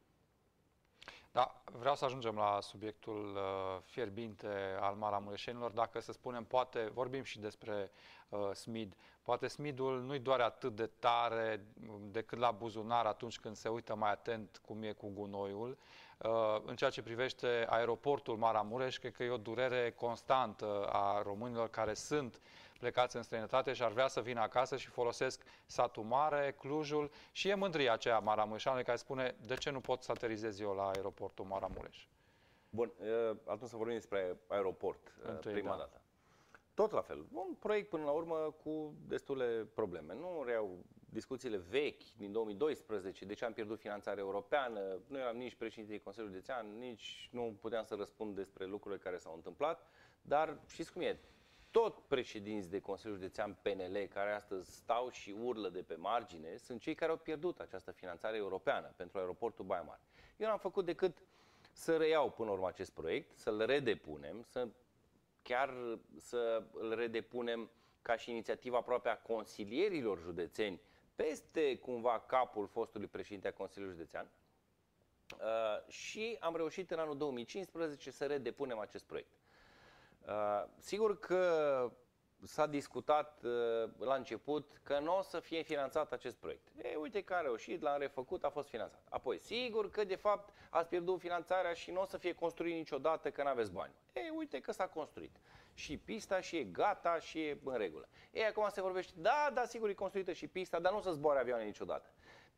Da, vreau să ajungem la subiectul fierbinte al maramureșenilor. Dacă, să spunem, poate, vorbim și despre SMID, poate SMID-ul nu-i doare atât de tare decât la buzunar atunci când se uită mai atent cum e cu gunoiul. În ceea ce privește aeroportul Maramureș, cred că e o durere constantă a românilor care sunt plecați în străinătate și ar vrea să vină acasă și folosesc satul mare, Clujul și e mândria aceea maramureșanului care spune de ce nu pot să aterizez eu la aeroportul Maramureș. Bun, atunci să vorbim despre aeroport prima dată. Tot la fel, un proiect până la urmă cu destule probleme. Nu reiau discuțiile vechi din 2012, de ce am pierdut finanțare europeană, nu eram nici președintele Consiliului Județean, nici nu puteam să răspund despre lucrurile care s-au întâmplat, dar știți cum e? Tot președinți de Consiliul Județean PNL care astăzi stau și urlă de pe margine sunt cei care au pierdut această finanțare europeană pentru aeroportul Baia Mare. Eu n-am făcut decât să reiau până la urmă acest proiect, să-l redepunem, să îl redepunem ca și inițiativă aproape a consilierilor județeni peste cumva capul fostului președinte a Consiliului Județean și am reușit în anul 2015 să redepunem acest proiect. Sigur că s-a discutat la început că nu o să fie finanțat acest proiect. Uite că a reușit, l-am refăcut, a fost finanțat. Apoi, sigur că de fapt ați pierdut finanțarea și nu o să fie construit niciodată că n-aveți bani. Uite că s-a construit. Și pista și e gata și e în regulă. Acum se vorbește, da, sigur e construită și pista, dar nu o să zboare avioane niciodată.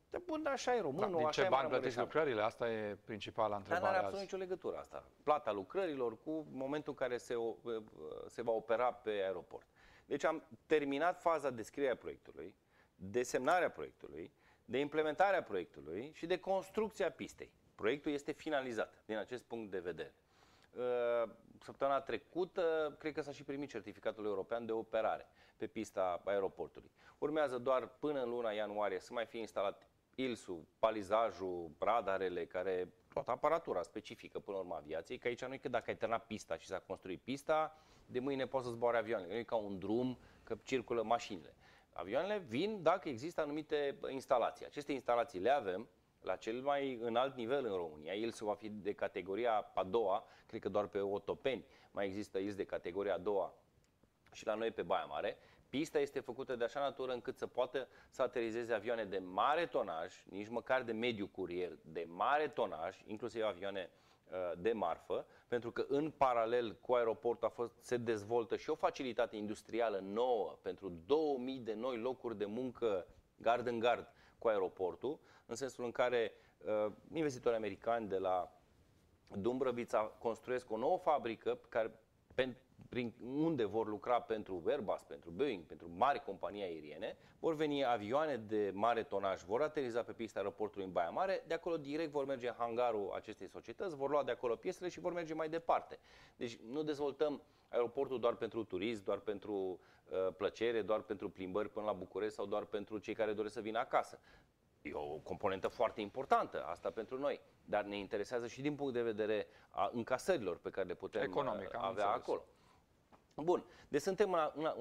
Bun, așa e românul, din așa ce e bani Maramureș. plătești lucrările? Asta e principala întrebare Dar nu are absolut azi. nicio legătură asta. Plata lucrărilor cu momentul în care se va opera pe aeroport. Deci am terminat faza de scriere a proiectului, de semnarea proiectului, de implementarea proiectului și de construcția pistei. Proiectul este finalizat din acest punct de vedere. Săptămâna trecută, cred că s-a și primit certificatul european de operare pe pista aeroportului. Urmează doar până în luna ianuarie să mai fie instalat ILS-ul, palizajul, radarele, toată aparatura specifică până la urmă aviației, că aici nu e că dacă ai terminat pista și s-a construit pista, de mâine poți să zboare avioanele. Nu e ca un drum, că circulă mașinile. Avioanele vin dacă există anumite instalații. Aceste instalații le avem la cel mai înalt nivel în România. ILS va fi de categoria a doua, cred că doar pe Otopeni mai există ILS de categoria a doua și la noi pe Baia Mare. Pista este făcută de așa natură încât să poată să aterizeze avioane de mare tonaj, nici măcar de mediu curier, de mare tonaj, inclusiv avioane de marfă, pentru că în paralel cu aeroportul se dezvoltă și o facilitate industrială nouă pentru 2000 de noi locuri de muncă gard în gard cu aeroportul, în sensul în care investitori americani de la Dumbrăvița construiesc o nouă fabrică prin unde vor lucra pentru Airbus, pentru Boeing, pentru mari companii aeriene, vor veni avioane de mare tonaj, vor ateriza pe pista aeroportului în Baia Mare, de acolo direct vor merge în hangarul acestei societăți, vor lua de acolo piesele și vor merge mai departe. Deci nu dezvoltăm aeroportul doar pentru turism, doar pentru plăcere, doar pentru plimbări până la București sau doar pentru cei care doresc să vină acasă. E o componentă foarte importantă asta pentru noi, dar ne interesează și din punct de vedere a încasărilor pe care le putem economic, avea acolo. Bun, deci suntem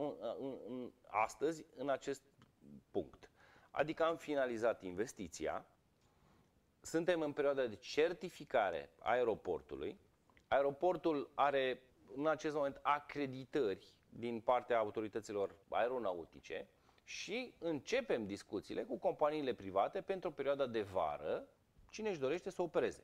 astăzi în acest punct. Adică am finalizat investiția, suntem în perioada de certificare a aeroportului. Aeroportul are în acest moment acreditări din partea autorităților aeronautice și începem discuțiile cu companiile private pentru perioada de vară, cine își dorește să opereze.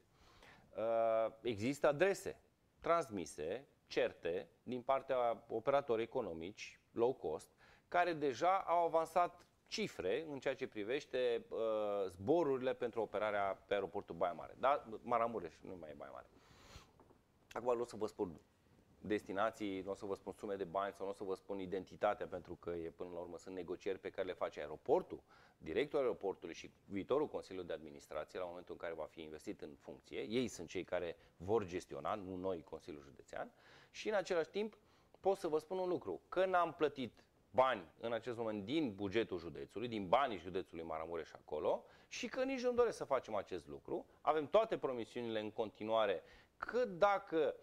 Există adrese transmise, certe, din partea operatorilor economici, low cost, care deja au avansat cifre în ceea ce privește zborurile pentru operarea pe aeroportul Baia Mare. Da, Maramureș, nu mai e Baia Mare. Acum nu o să vă spun destinații, nu o să vă spun sume de bani sau nu o să vă spun identitatea, pentru că până la urmă sunt negocieri pe care le face aeroportul, directorul aeroportului și viitorul Consiliu de Administrație la momentul în care va fi investit în funcție. Ei sunt cei care vor gestiona, nu noi, Consiliul Județean. Și în același timp pot să vă spun un lucru, că n-am plătit bani în acest moment din bugetul județului, din banii județului Maramureș acolo și că nici nu doresc să facem acest lucru. Avem toate promisiunile în continuare că dacă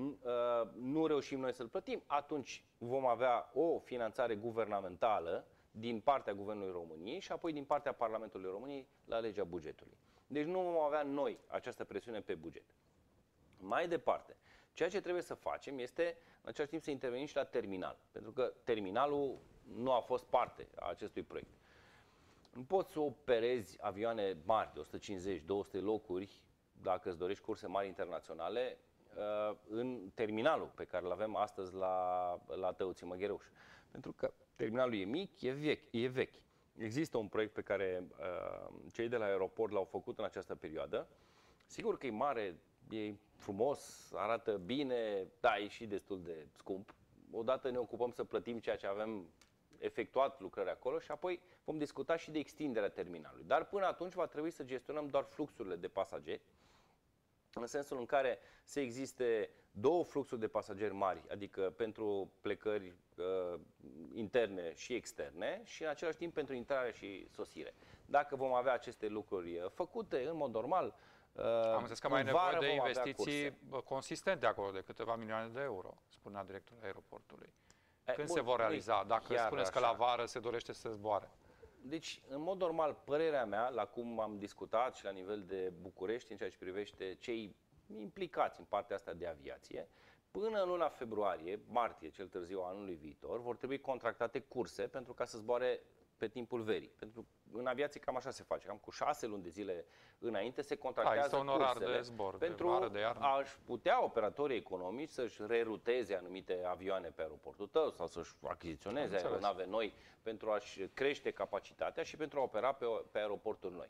nu reușim noi să-l plătim, atunci vom avea o finanțare guvernamentală din partea Guvernului României și apoi din partea Parlamentului României la legea bugetului. Deci nu vom avea noi această presiune pe buget. Mai departe, ceea ce trebuie să facem este în același timp să intervenim și la terminal, pentru că terminalul nu a fost parte a acestui proiect. Nu poți să operezi avioane mari de 150-200 locuri, dacă îți dorești curse mari internaționale, în terminalul pe care îl avem astăzi la Tăuții Măghereuș. Pentru că terminalul e mic, e vechi. Există un proiect pe care cei de la aeroport l-au făcut în această perioadă. Sigur că e mare, e frumos, arată bine, da, e și destul de scump. Odată ne ocupăm să plătim ceea ce avem efectuat lucrări acolo și apoi vom discuta și de extinderea terminalului. Dar până atunci va trebui să gestionăm doar fluxurile de pasageri, în sensul în care să existe două fluxuri de pasageri mari, adică pentru plecări interne și externe și în același timp pentru intrare și sosire. Dacă vom avea aceste lucruri făcute în mod normal, am înțeles că mai e nevoie de investiții consistente acolo, de câteva milioane de euro, spunea directorul aeroportului. Când se vor realiza? Dacă spuneți că la vară se dorește să zboare. Deci, în mod normal, părerea mea, la cum am discutat și la nivel de București, în ceea ce privește cei implicați în partea asta de aviație, până în luna februarie, martie, cel târziu anului viitor, vor trebui contractate curse pentru ca să zboare pe timpul verii. Pentru în aviație cam așa se face, cam cu 6 luni de zile înainte se contractează un orar de zbor, pentru de vară, de iarnă. a-și putea operatorii economici să-și reruteze anumite avioane pe aeroportul tău sau să-și achiziționeze aeronave noi pentru a-și crește capacitatea și pentru a opera pe aeroporturi noi.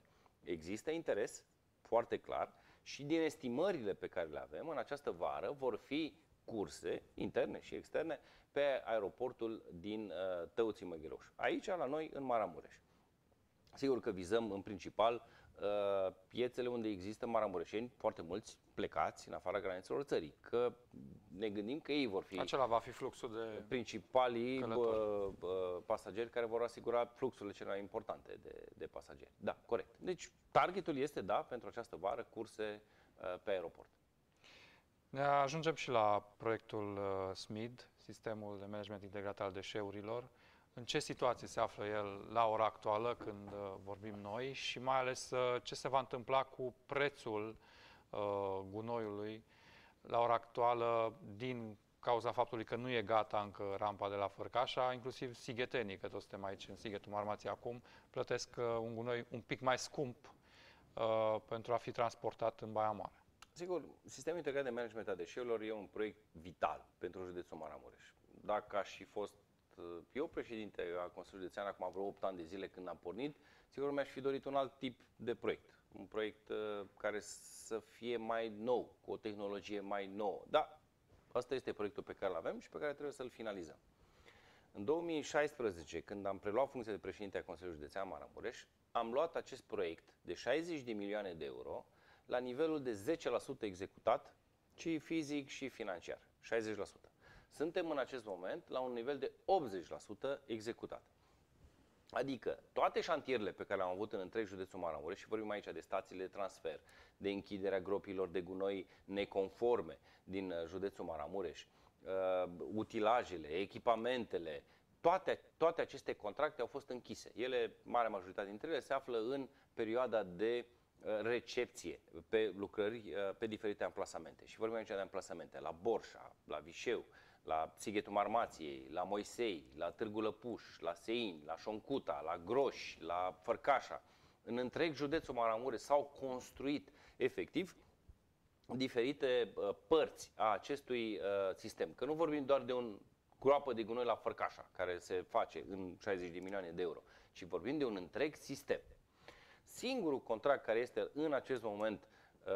Există interes foarte clar și din estimările pe care le avem, în această vară vor fi curse interne și externe pe aeroportul din Tăuții Măgheloș. Aici, la noi, în Maramureș. Sigur că vizăm în principal piețele unde există maramureșeni foarte mulți plecați în afara granițelor țării, că ne gândim că ei vor fi acela va fi fluxul de principalii pasageri care vor asigura fluxurile cele mai importante de pasageri. Da, corect. Deci targetul este, da, pentru această vară, curse pe aeroport. Ne ajungem și la proiectul SMID, Sistemul de Management Integrat al Deșeurilor. În ce situație se află el la ora actuală când vorbim noi și mai ales ce se va întâmpla cu prețul gunoiului la ora actuală din cauza faptului că nu e gata încă rampa de la Fărcașa, inclusiv sighetenii, că toți suntem aici în Sighetul Marmației acum, plătesc un gunoi un pic mai scump pentru a fi transportat în Baia Mare. Sigur, Sistemul Integrat de Management a Deșeurilor e un proiect vital pentru județul Maramureș. Dacă aș fi fost eu președinte al Consiliului Județean acum vreo 8 ani de zile când am pornit, sigur mi-aș fi dorit un alt tip de proiect. Un proiect care să fie mai nou, cu o tehnologie mai nouă. Da, ăsta este proiectul pe care îl avem și pe care trebuie să-l finalizăm. În 2016, când am preluat funcția de președinte a Consiliului Județean Maramureș, am luat acest proiect de 60 de milioane de euro la nivelul de 10% executat, și fizic și financiar, 60%. Suntem în acest moment la un nivel de 80% executat. Adică toate șantierele pe care le-am avut în întreg județul Maramureș, și vorbim aici de stațiile de transfer, de închiderea gropilor de gunoi neconforme din județul Maramureș, utilajele, echipamentele, toate aceste contracte au fost închise. Ele, marea majoritate dintre ele, se află în perioada de recepție pe lucrări pe diferite amplasamente. Și vorbim aici de amplasamente la Borșa, la Vișeu, la Sighetul Marmației, la Moisei, la Târgu Lăpuș, la Seini, la Șoncuta, la Groși, la Fărcașa. În întreg județul Maramureș s-au construit efectiv diferite părți a acestui sistem. Că nu vorbim doar de un groapă de gunoi la Fărcașa, care se face în 60 de milioane de euro, ci vorbim de un întreg sistem. Singurul contract care este în acest moment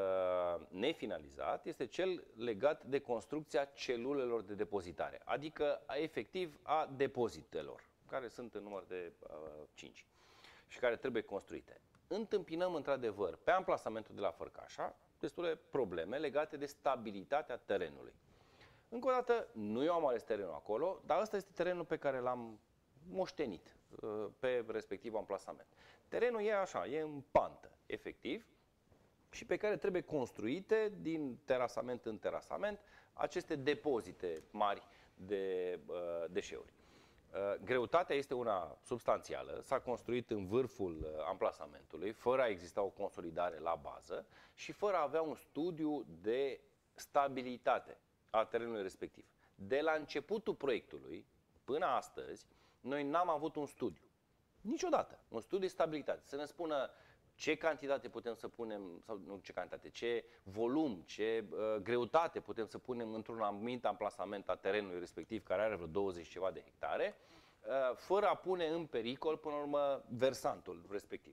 nefinalizat este cel legat de construcția celulelor de depozitare, adică efectiv a depozitelor, care sunt în număr de 5 și care trebuie construite. Întâmpinăm într-adevăr pe amplasamentul de la Fărcașa destule probleme legate de stabilitatea terenului. Încă o dată, nu eu am ales terenul acolo, dar ăsta este terenul pe care l-am moștenit pe respectiv amplasament. Terenul e așa, e în pantă, efectiv, și pe care trebuie construite din terasament în terasament aceste depozite mari de deșeuri. Greutatea este una substanțială, s-a construit în vârful amplasamentului, fără a exista o consolidare la bază și fără a avea un studiu de stabilitate a terenului respectiv. De la începutul proiectului până astăzi, noi n-am avut un studiu. Niciodată. Un studiu de stabilitate. Să ne spună ce cantitate putem să punem, sau nu ce cantitate, ce volum, ce greutate putem să punem într-un anumit amplasament a terenului respectiv, care are vreo 20 ceva de hectare, fără a pune în pericol, până la urmă, versantul respectiv.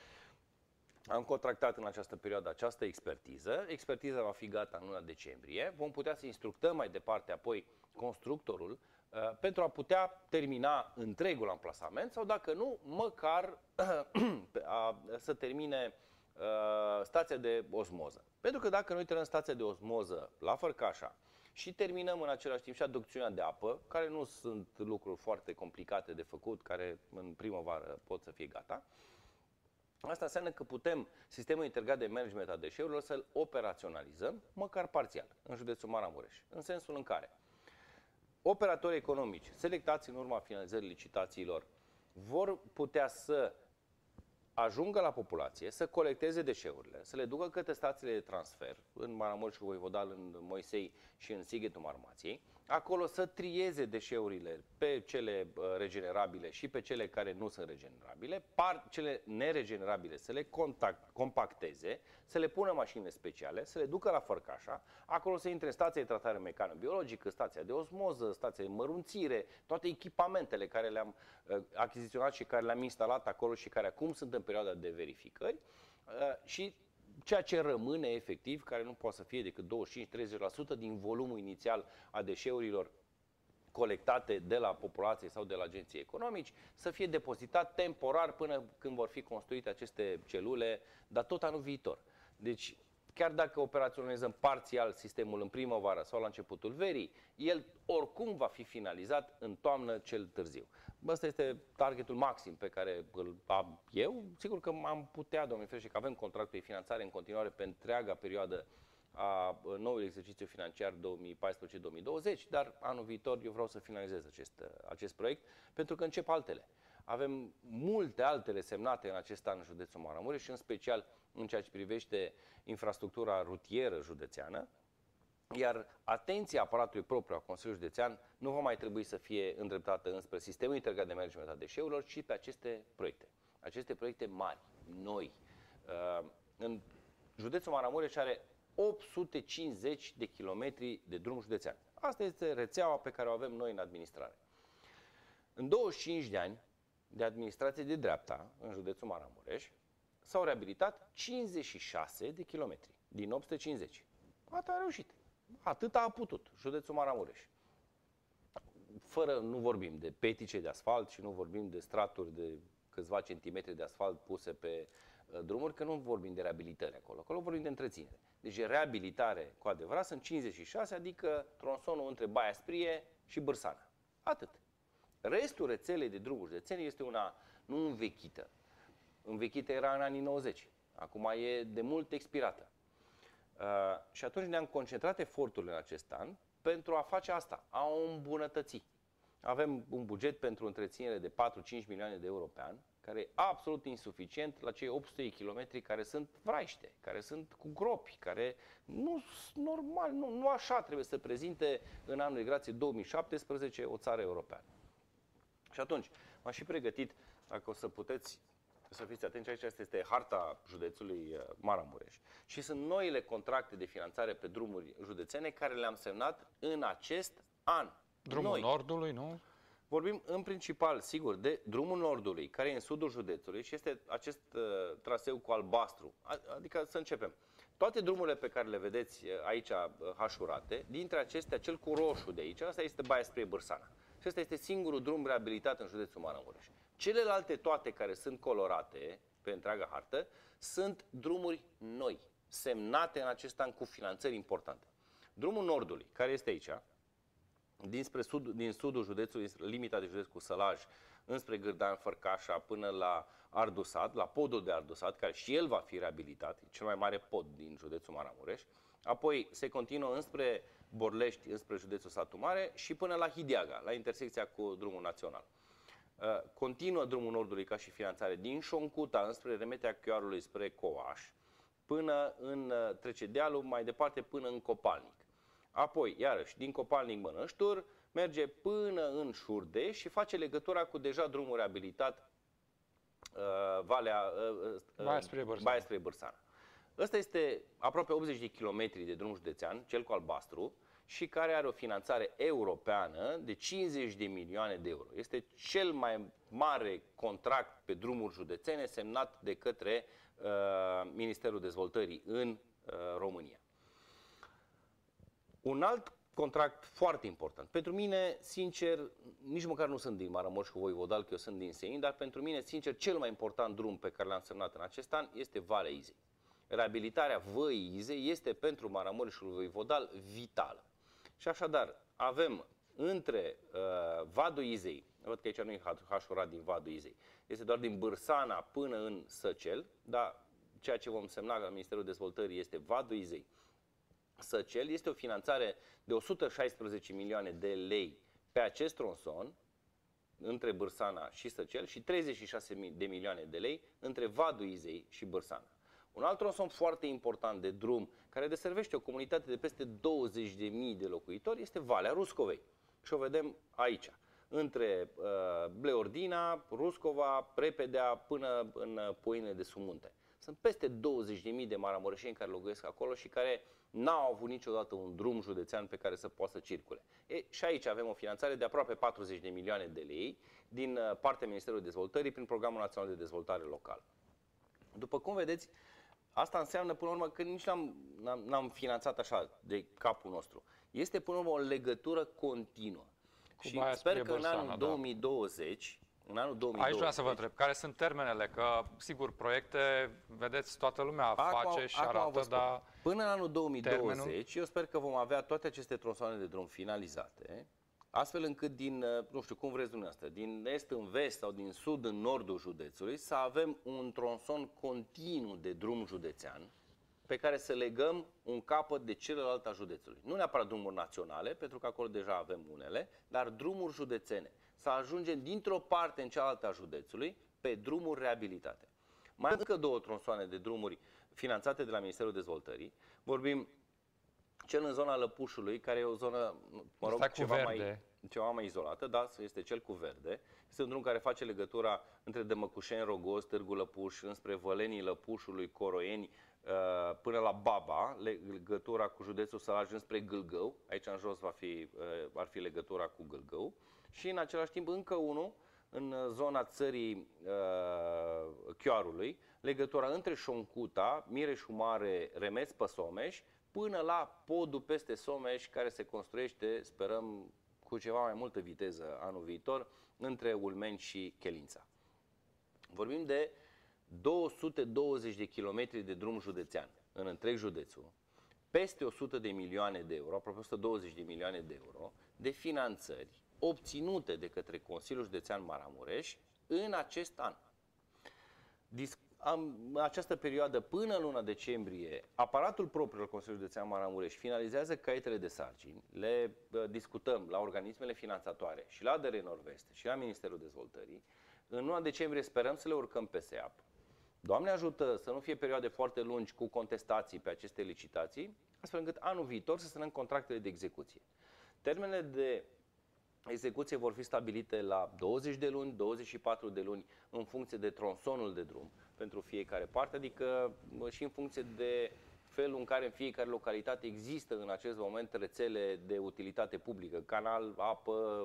Am contractat în această perioadă această expertiză. Expertiza va fi gata în luna decembrie. Vom putea să instructăm mai departe apoi constructorul pentru a putea termina întregul amplasament sau, dacă nu, măcar să termine stația de osmoză. Pentru că dacă noi terminăm stația de osmoză la Fărcașa și terminăm în același timp și aducțiunea de apă, care nu sunt lucruri foarte complicate de făcut, care în primăvară pot să fie gata, asta înseamnă că putem sistemul integrat de management a deșeurilor să-l operaționalizăm, măcar parțial, în județul Maramureș, în sensul în care operatorii economici selectați în urma finalizării licitațiilor vor putea să ajungă la populație, să colecteze deșeurile, să le ducă către stațiile de transfer, în Maramureș și Voivodal, în Moisei și în Sighetul Marmației, acolo să trieze deșeurile pe cele regenerabile și pe cele care nu sunt regenerabile, cele neregenerabile să le compacteze, să le pună mașinile speciale, să le ducă la Fărcașa, acolo să intre în stația de tratare mecano-biologică, stația de osmoză, stația de mărunțire, toate echipamentele care le-am achiziționat și care le-am instalat acolo și care acum sunt în perioada de verificări, și ceea ce rămâne efectiv, care nu poate să fie decât 25-30% din volumul inițial a deșeurilor colectate de la populație sau de la agenții economici, să fie depozitat temporar până când vor fi construite aceste celule, dar tot anul viitor. Deci, chiar dacă operaționalizăm parțial sistemul în primăvară sau la începutul verii, el oricum va fi finalizat în toamnă cel târziu. Ăsta este targetul maxim pe care îl am eu. Sigur că am putea, domnule Freșe, că avem contractul de finanțare în continuare pe întreaga perioadă a noului exercițiu financiar 2014-2020, dar anul viitor eu vreau să finalizez acest proiect, pentru că încep altele. Avem multe altele semnate în acest an în județul Maramureș și în special în ceea ce privește infrastructura rutieră județeană, iar atenția aparatului propriu a Consiliului Județean nu va mai trebui să fie îndreptată înspre sistemul integrat de management a deșeurilor, ci pe aceste proiecte. Aceste proiecte mari, noi. În județul Maramureș are 850 de kilometri de drum județean. Asta este rețeaua pe care o avem noi în administrare. În 25 de ani de administrație de dreapta în județul Maramureș s-au reabilitat 56 de kilometri din 850. Atât a reușit. Atât a putut județul Maramureș. Nu vorbim de petice de asfalt și nu vorbim de straturi de câțiva centimetri de asfalt puse pe drumuri, că nu vorbim de reabilitări acolo. Acolo vorbim de întreținere. Deci reabilitare cu adevărat sunt 56, adică tronsonul între Baia Sprie și Bârsana. Atât. Restul rețelei de drumuri județene este una nu învechită. Învechită era în anii 90. Acum e de mult expirată. Și atunci ne-am concentrat eforturile în acest an pentru a face asta, a o îmbunătăți. Avem un buget pentru întreținere de 4-5 milioane de euro pe an, care e absolut insuficient la cei 800 de kilometri care sunt vraiște, care sunt cu gropi, care nu normal, nu așa trebuie să prezinte în anul de grație 2017 o țară europeană. Și atunci, m-am și pregătit, dacă o să puteți să fiți atenți, aici este harta județului Maramureș și sunt noile contracte de finanțare pe drumuri județene care le-am semnat în acest an. Drumul Nordului, nu? Vorbim în principal, sigur, de drumul Nordului, care e în sudul județului și este acest traseu cu albastru. Adică să începem. Toate drumurile pe care le vedeți aici hașurate, dintre acestea, cel cu roșu de aici, asta este Baia Sprie Bârsana. Și ăsta este singurul drum reabilitat în județul Maramureș. Celelalte toate care sunt colorate pe întreaga hartă sunt drumuri noi, semnate în acest an cu finanțări importante. Drumul Nordului, care este aici, din sudul județului, limita de județ cu Sălaj, înspre Gârdan, Fărcașa, până la Ardusat, la podul de Ardusat, care și el va fi reabilitat, e cel mai mare pod din județul Maramureș. Apoi se continuă înspre Borlești, înspre județul Satu Mare și până la Hideaga, la intersecția cu drumul național. Continuă drumul Nordului ca și finanțare din Șoncuta, înspre Remetea Chioarului, spre Coaș, până trece dealul, mai departe până în Copalnic. Apoi, iarăși, din Copalnic Mănăștur, merge până în Șurdeș și face legătura cu deja drumul reabilitat Baia spre Bârsana. Ăsta este aproape 80 de kilometri de drum județean, cel cu albastru, și care are o finanțare europeană de 50 de milioane de euro. Este cel mai mare contract pe drumuri județene semnat de către Ministerul Dezvoltării în România. Un alt contract foarte important. Pentru mine, sincer, nici măcar nu sunt din Maramureș cu Voivodal, că eu sunt din Senin, dar pentru mine, sincer, cel mai important drum pe care l-am semnat în acest an este Valea Izei. Reabilitarea Văii Izei este pentru Maramureșul Voivodal vitală. Și așadar, avem între Vadul Izei, văd că aici nu e hașurat din Vadul Izei, este doar din Bârsana până în Săcel, dar ceea ce vom semna la Ministerul Dezvoltării este Vadul Izei. Săcel este o finanțare de 116 milioane de lei pe acest tronson, între Bârsana și Săcel, și 36 de milioane de lei între Vadul Izei și Bârsana. Un alt tronson foarte important de drum, care deservește o comunitate de peste 20.000 de locuitori, este Valea Ruscovei. Și o vedem aici, între Bleordina, Ruscova, Prepedea, până în Poiene de Sumunte. Sunt peste 20.000 de maramureșeni care locuiesc acolo și care n-au avut niciodată un drum județean pe care să poată să circule. Și aici avem o finanțare de aproape 40 de milioane de lei din partea Ministerului Dezvoltării prin Programul Național de Dezvoltare Locală. După cum vedeți, Asta înseamnă, până la urmă, că nici n-am finanțat așa de capul nostru. Este, până la urmă, o legătură continuă. Și sper că în anul 2020... Aici vreau să vă întreb, care sunt termenele? Că, sigur, proiecte, vedeți, toată lumea face și arată, dar... Până în anul 2020, eu sper că vom avea toate aceste tronsoane de drum finalizate, astfel încât din, nu știu, cum vreți dumneavoastră, din est în vest sau din sud în nordul județului, să avem un tronson continuu de drum județean, pe care să legăm un capăt de celălalt a județului. Nu neapărat drumuri naționale, pentru că acolo deja avem unele, dar drumuri județene. Să ajungem dintr-o parte în cealaltă a județului pe drumuri reabilitate. Mai încă 2 tronsoane de drumuri finanțate de la Ministerul Dezvoltării. Vorbim cel în zona Lăpușului, care e o zonă, mă rog, ceva mai izolată, da, este cel cu verde. Este un drum care face legătura între Dămăcușeni, Rogoz, Târgu Lăpuș, înspre Vălenii Lăpușului, Coroieni, până la Baba, legătura cu județul Sălaj înspre Gâlgău. Aici în jos ar fi legătura cu Gâlgău. Și în același timp încă unul în zona țării Chioarului, legătura între Șoncuta, Mireșu Mare, Remeț pe Someș, până la podul peste Someș, care se construiește, sperăm, cu ceva mai multă viteză anul viitor, între Ulmeni și Chelința. Vorbim de 220 de kilometri de drum județean în întreg județul, peste 100 de milioane de euro, aproape 120 de milioane de euro, de finanțări obținute de către Consiliul Județean Maramureș în acest an. În această perioadă, până în luna decembrie, aparatul propriu al Consiliului Județean Maramureș finalizează caietele de sarcini, le discutăm la organismele finanțatoare și la ADR Nord-Vest și la Ministerul Dezvoltării. În luna decembrie sperăm să le urcăm pe SEAP. Doamne ajută să nu fie perioade foarte lungi cu contestații pe aceste licitații, astfel încât anul viitor să semnăm contractele de execuție. Termenele de execuție vor fi stabilite la 20 de luni, 24 de luni, în funcție de tronsonul de drum pentru fiecare parte, adică și în funcție de felul în care în fiecare localitate există în acest moment rețele de utilitate publică, canal, apă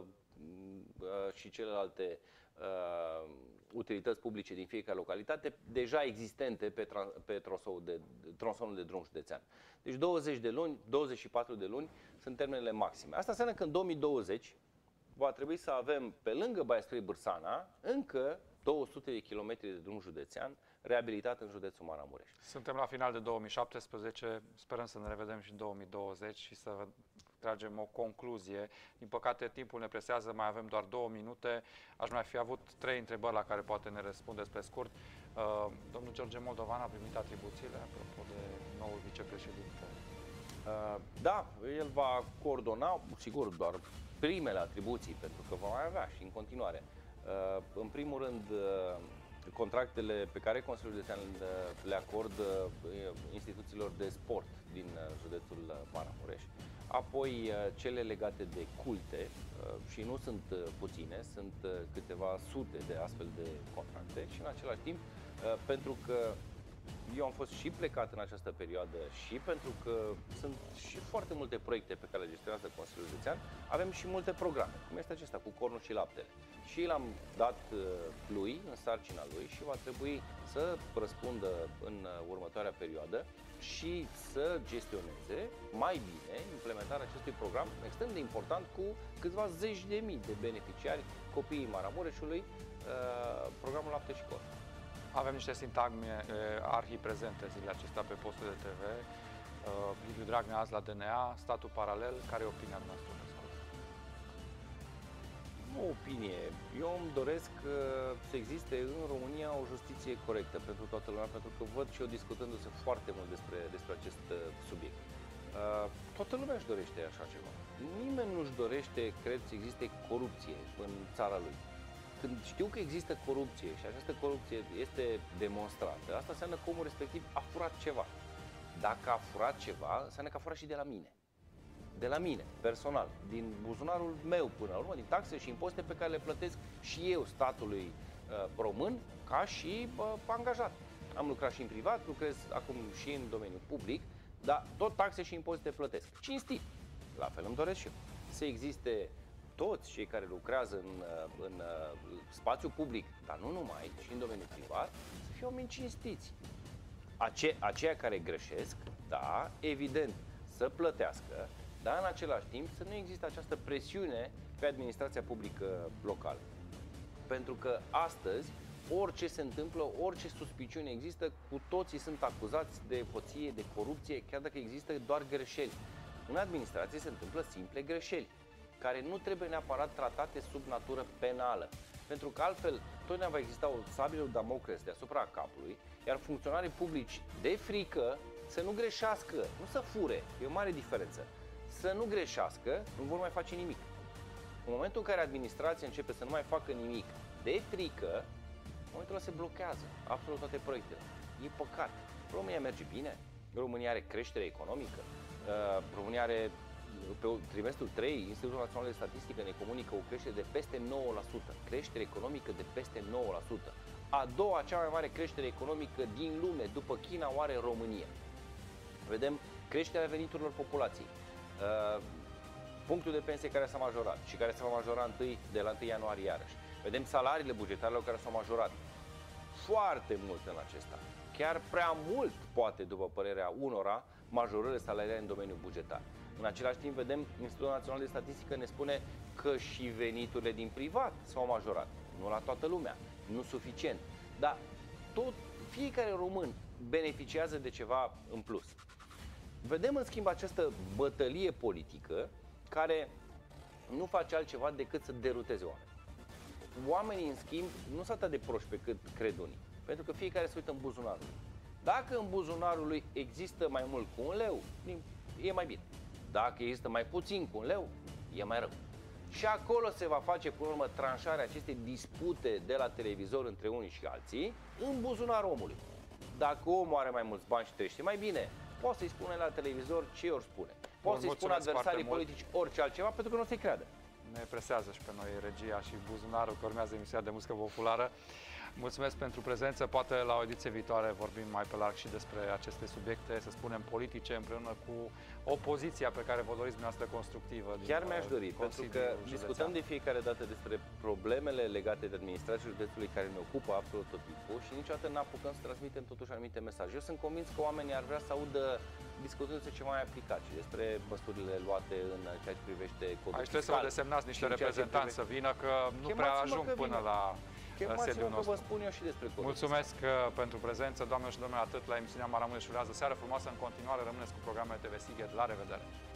și celelalte utilități publice din fiecare localitate, deja existente pe tronsonul de drum județean. Deci 20 de luni, 24 de luni sunt termenele maxime. Asta înseamnă că în 2020 va trebui să avem, pe lângă Baia Spre-Bârsana, încă 200 de kilometri de drum județean reabilitat în județul Maramureș. Suntem la final de 2017, sperăm să ne revedem și în 2020 și să tragem o concluzie. Din păcate, timpul ne presează, mai avem doar 2 minute. Aș mai fi avut 3 întrebări la care poate ne răspundeți pe scurt. Domnul George Moldovan a primit atribuțiile, apropo de noul vicepreședinte. Da, el va coordona, sigur, doar primele atribuții, pentru că va mai avea și în continuare. În primul rând, contractele pe care Consiliul Județean le acordă instituțiilor de sport din județul Maramureș, apoi cele legate de culte, și nu sunt puține, sunt câteva sute de astfel de contracte și în același timp, pentru că eu am fost și plecat în această perioadă și pentru că sunt și foarte multe proiecte pe care le gestionează Consiliul Județean, avem și multe programe, cum este acesta cu cornul și laptele. Și l-am dat lui, în sarcina lui, și va trebui să răspundă în următoarea perioadă și să gestioneze mai bine implementarea acestui program extrem de important cu câțiva zeci de mii de beneficiari, copiii Maramureșului, programul Lapte și Corn. Avem niște sintagme arhiprezente zilele acestea pe postul de TV. Liviu Dragnea azi la DNA, statul paralel. Care e opinia noastră? O opinie. Eu îmi doresc să existe în România o justiție corectă pentru toată lumea, pentru că văd și eu discutându-se foarte mult despre acest subiect. Toată lumea își dorește așa ceva. Nimeni nu își dorește, cred, să existe corupție în țara lui. Când știu că există corupție și această corupție este demonstrată, asta înseamnă că omul respectiv a furat ceva. Dacă a furat ceva, înseamnă că a furat și de la mine. De la mine, personal, din buzunarul meu până la urmă, din taxe și impozite pe care le plătesc și eu statului român ca și angajat. Am lucrat și în privat, lucrez acum și în domeniul public, dar tot taxe și impozite plătesc. Cinstit. La fel îmi doresc și eu. Să existe toți cei care lucrează în spațiu public, dar nu numai, și în domeniul privat, să fie oameni cinstiți. aceia care greșesc, da, evident, să plătească, dar în același timp să nu există această presiune pe administrația publică locală. Pentru că astăzi, orice se întâmplă, orice suspiciune există, cu toții sunt acuzați de hoție, de corupție, chiar dacă există doar greșeli. În administrație se întâmplă simple greșeli, care nu trebuie neapărat tratate sub natură penală. Pentru că altfel, totdeauna va exista o sabie lui Damocles deasupra capului, iar funcționarii publici de frică să nu greșească, nu să fure, e o mare diferență. Să nu greșească, nu vor mai face nimic. În momentul în care administrația începe să nu mai facă nimic de frică, în momentul ăla se blochează absolut toate proiectele. E păcat. România merge bine, România are creștere economică, România are, pe trimestrul 3, Institutul Național de Statistică ne comunică o creștere de peste 9%, creștere economică de peste 9%. A doua cea mai mare creștere economică din lume, după China, o are România. Vedem creșterea veniturilor populației, punctul de pensie care s-a majorat și care se va majora de la 1 ianuarie iarăși. Vedem salariile bugetarilor care s-au majorat foarte mult în acesta. Chiar prea mult, poate, după părerea unora, majorările salariale în domeniul bugetar. În același timp, vedem, Institutul Național de Statistică ne spune că și veniturile din privat s-au majorat. Nu la toată lumea, nu suficient. Dar tot, fiecare român beneficiază de ceva în plus. Vedem, în schimb, această bătălie politică care nu face altceva decât să deruteze oameni. Oamenii, în schimb, nu sunt atât de proști pe cât cred unii, pentru că fiecare se uită în buzunarul lui. Dacă în buzunarul lui există mai mult cu 1 leu, e mai bine. Dacă există mai puțin cu 1 leu, e mai rău. Și acolo se va face, până la urmă, tranșarea acestei dispute de la televizor între unii și alții în buzunarul omului. Dacă omul are mai mulți bani și trăiește mai bine, poate să-i spune la televizor ce ori spune. Poate să-i spună adversarii politici orice altceva, pentru că nu o să-i creadă. Ne presează și pe noi regia și buzunarul, că urmează emisiunea de muzică populară. Mulțumesc pentru prezență, poate la o ediție viitoare vorbim mai pe larg și despre aceste subiecte, să spunem, politice, împreună cu opoziția pe care vă doriți dumneavoastră constructivă. Chiar mi-aș dori, pentru că discutăm de fiecare dată despre problemele legate de administrația județului care ne ocupă absolut tot timpul și niciodată nu apucăm să transmitem totuși anumite mesaje. Eu sunt convins că oamenii ar vrea să audă discutându-se ce mai aplicat și despre măsurile luate în ceea ce privește codul fiscal. Aici trebuie să vă desemnați niște reprezentanți să vină, că nu prea ajung până la sediul nostru. Vă spun eu și despre codul. Mulțumesc pentru prezență, doamnelor și domnilor, atât la emisiunea Maramureș urează. Seară frumoasă în continuare, rămâneți cu programele TV Sighet. La revedere!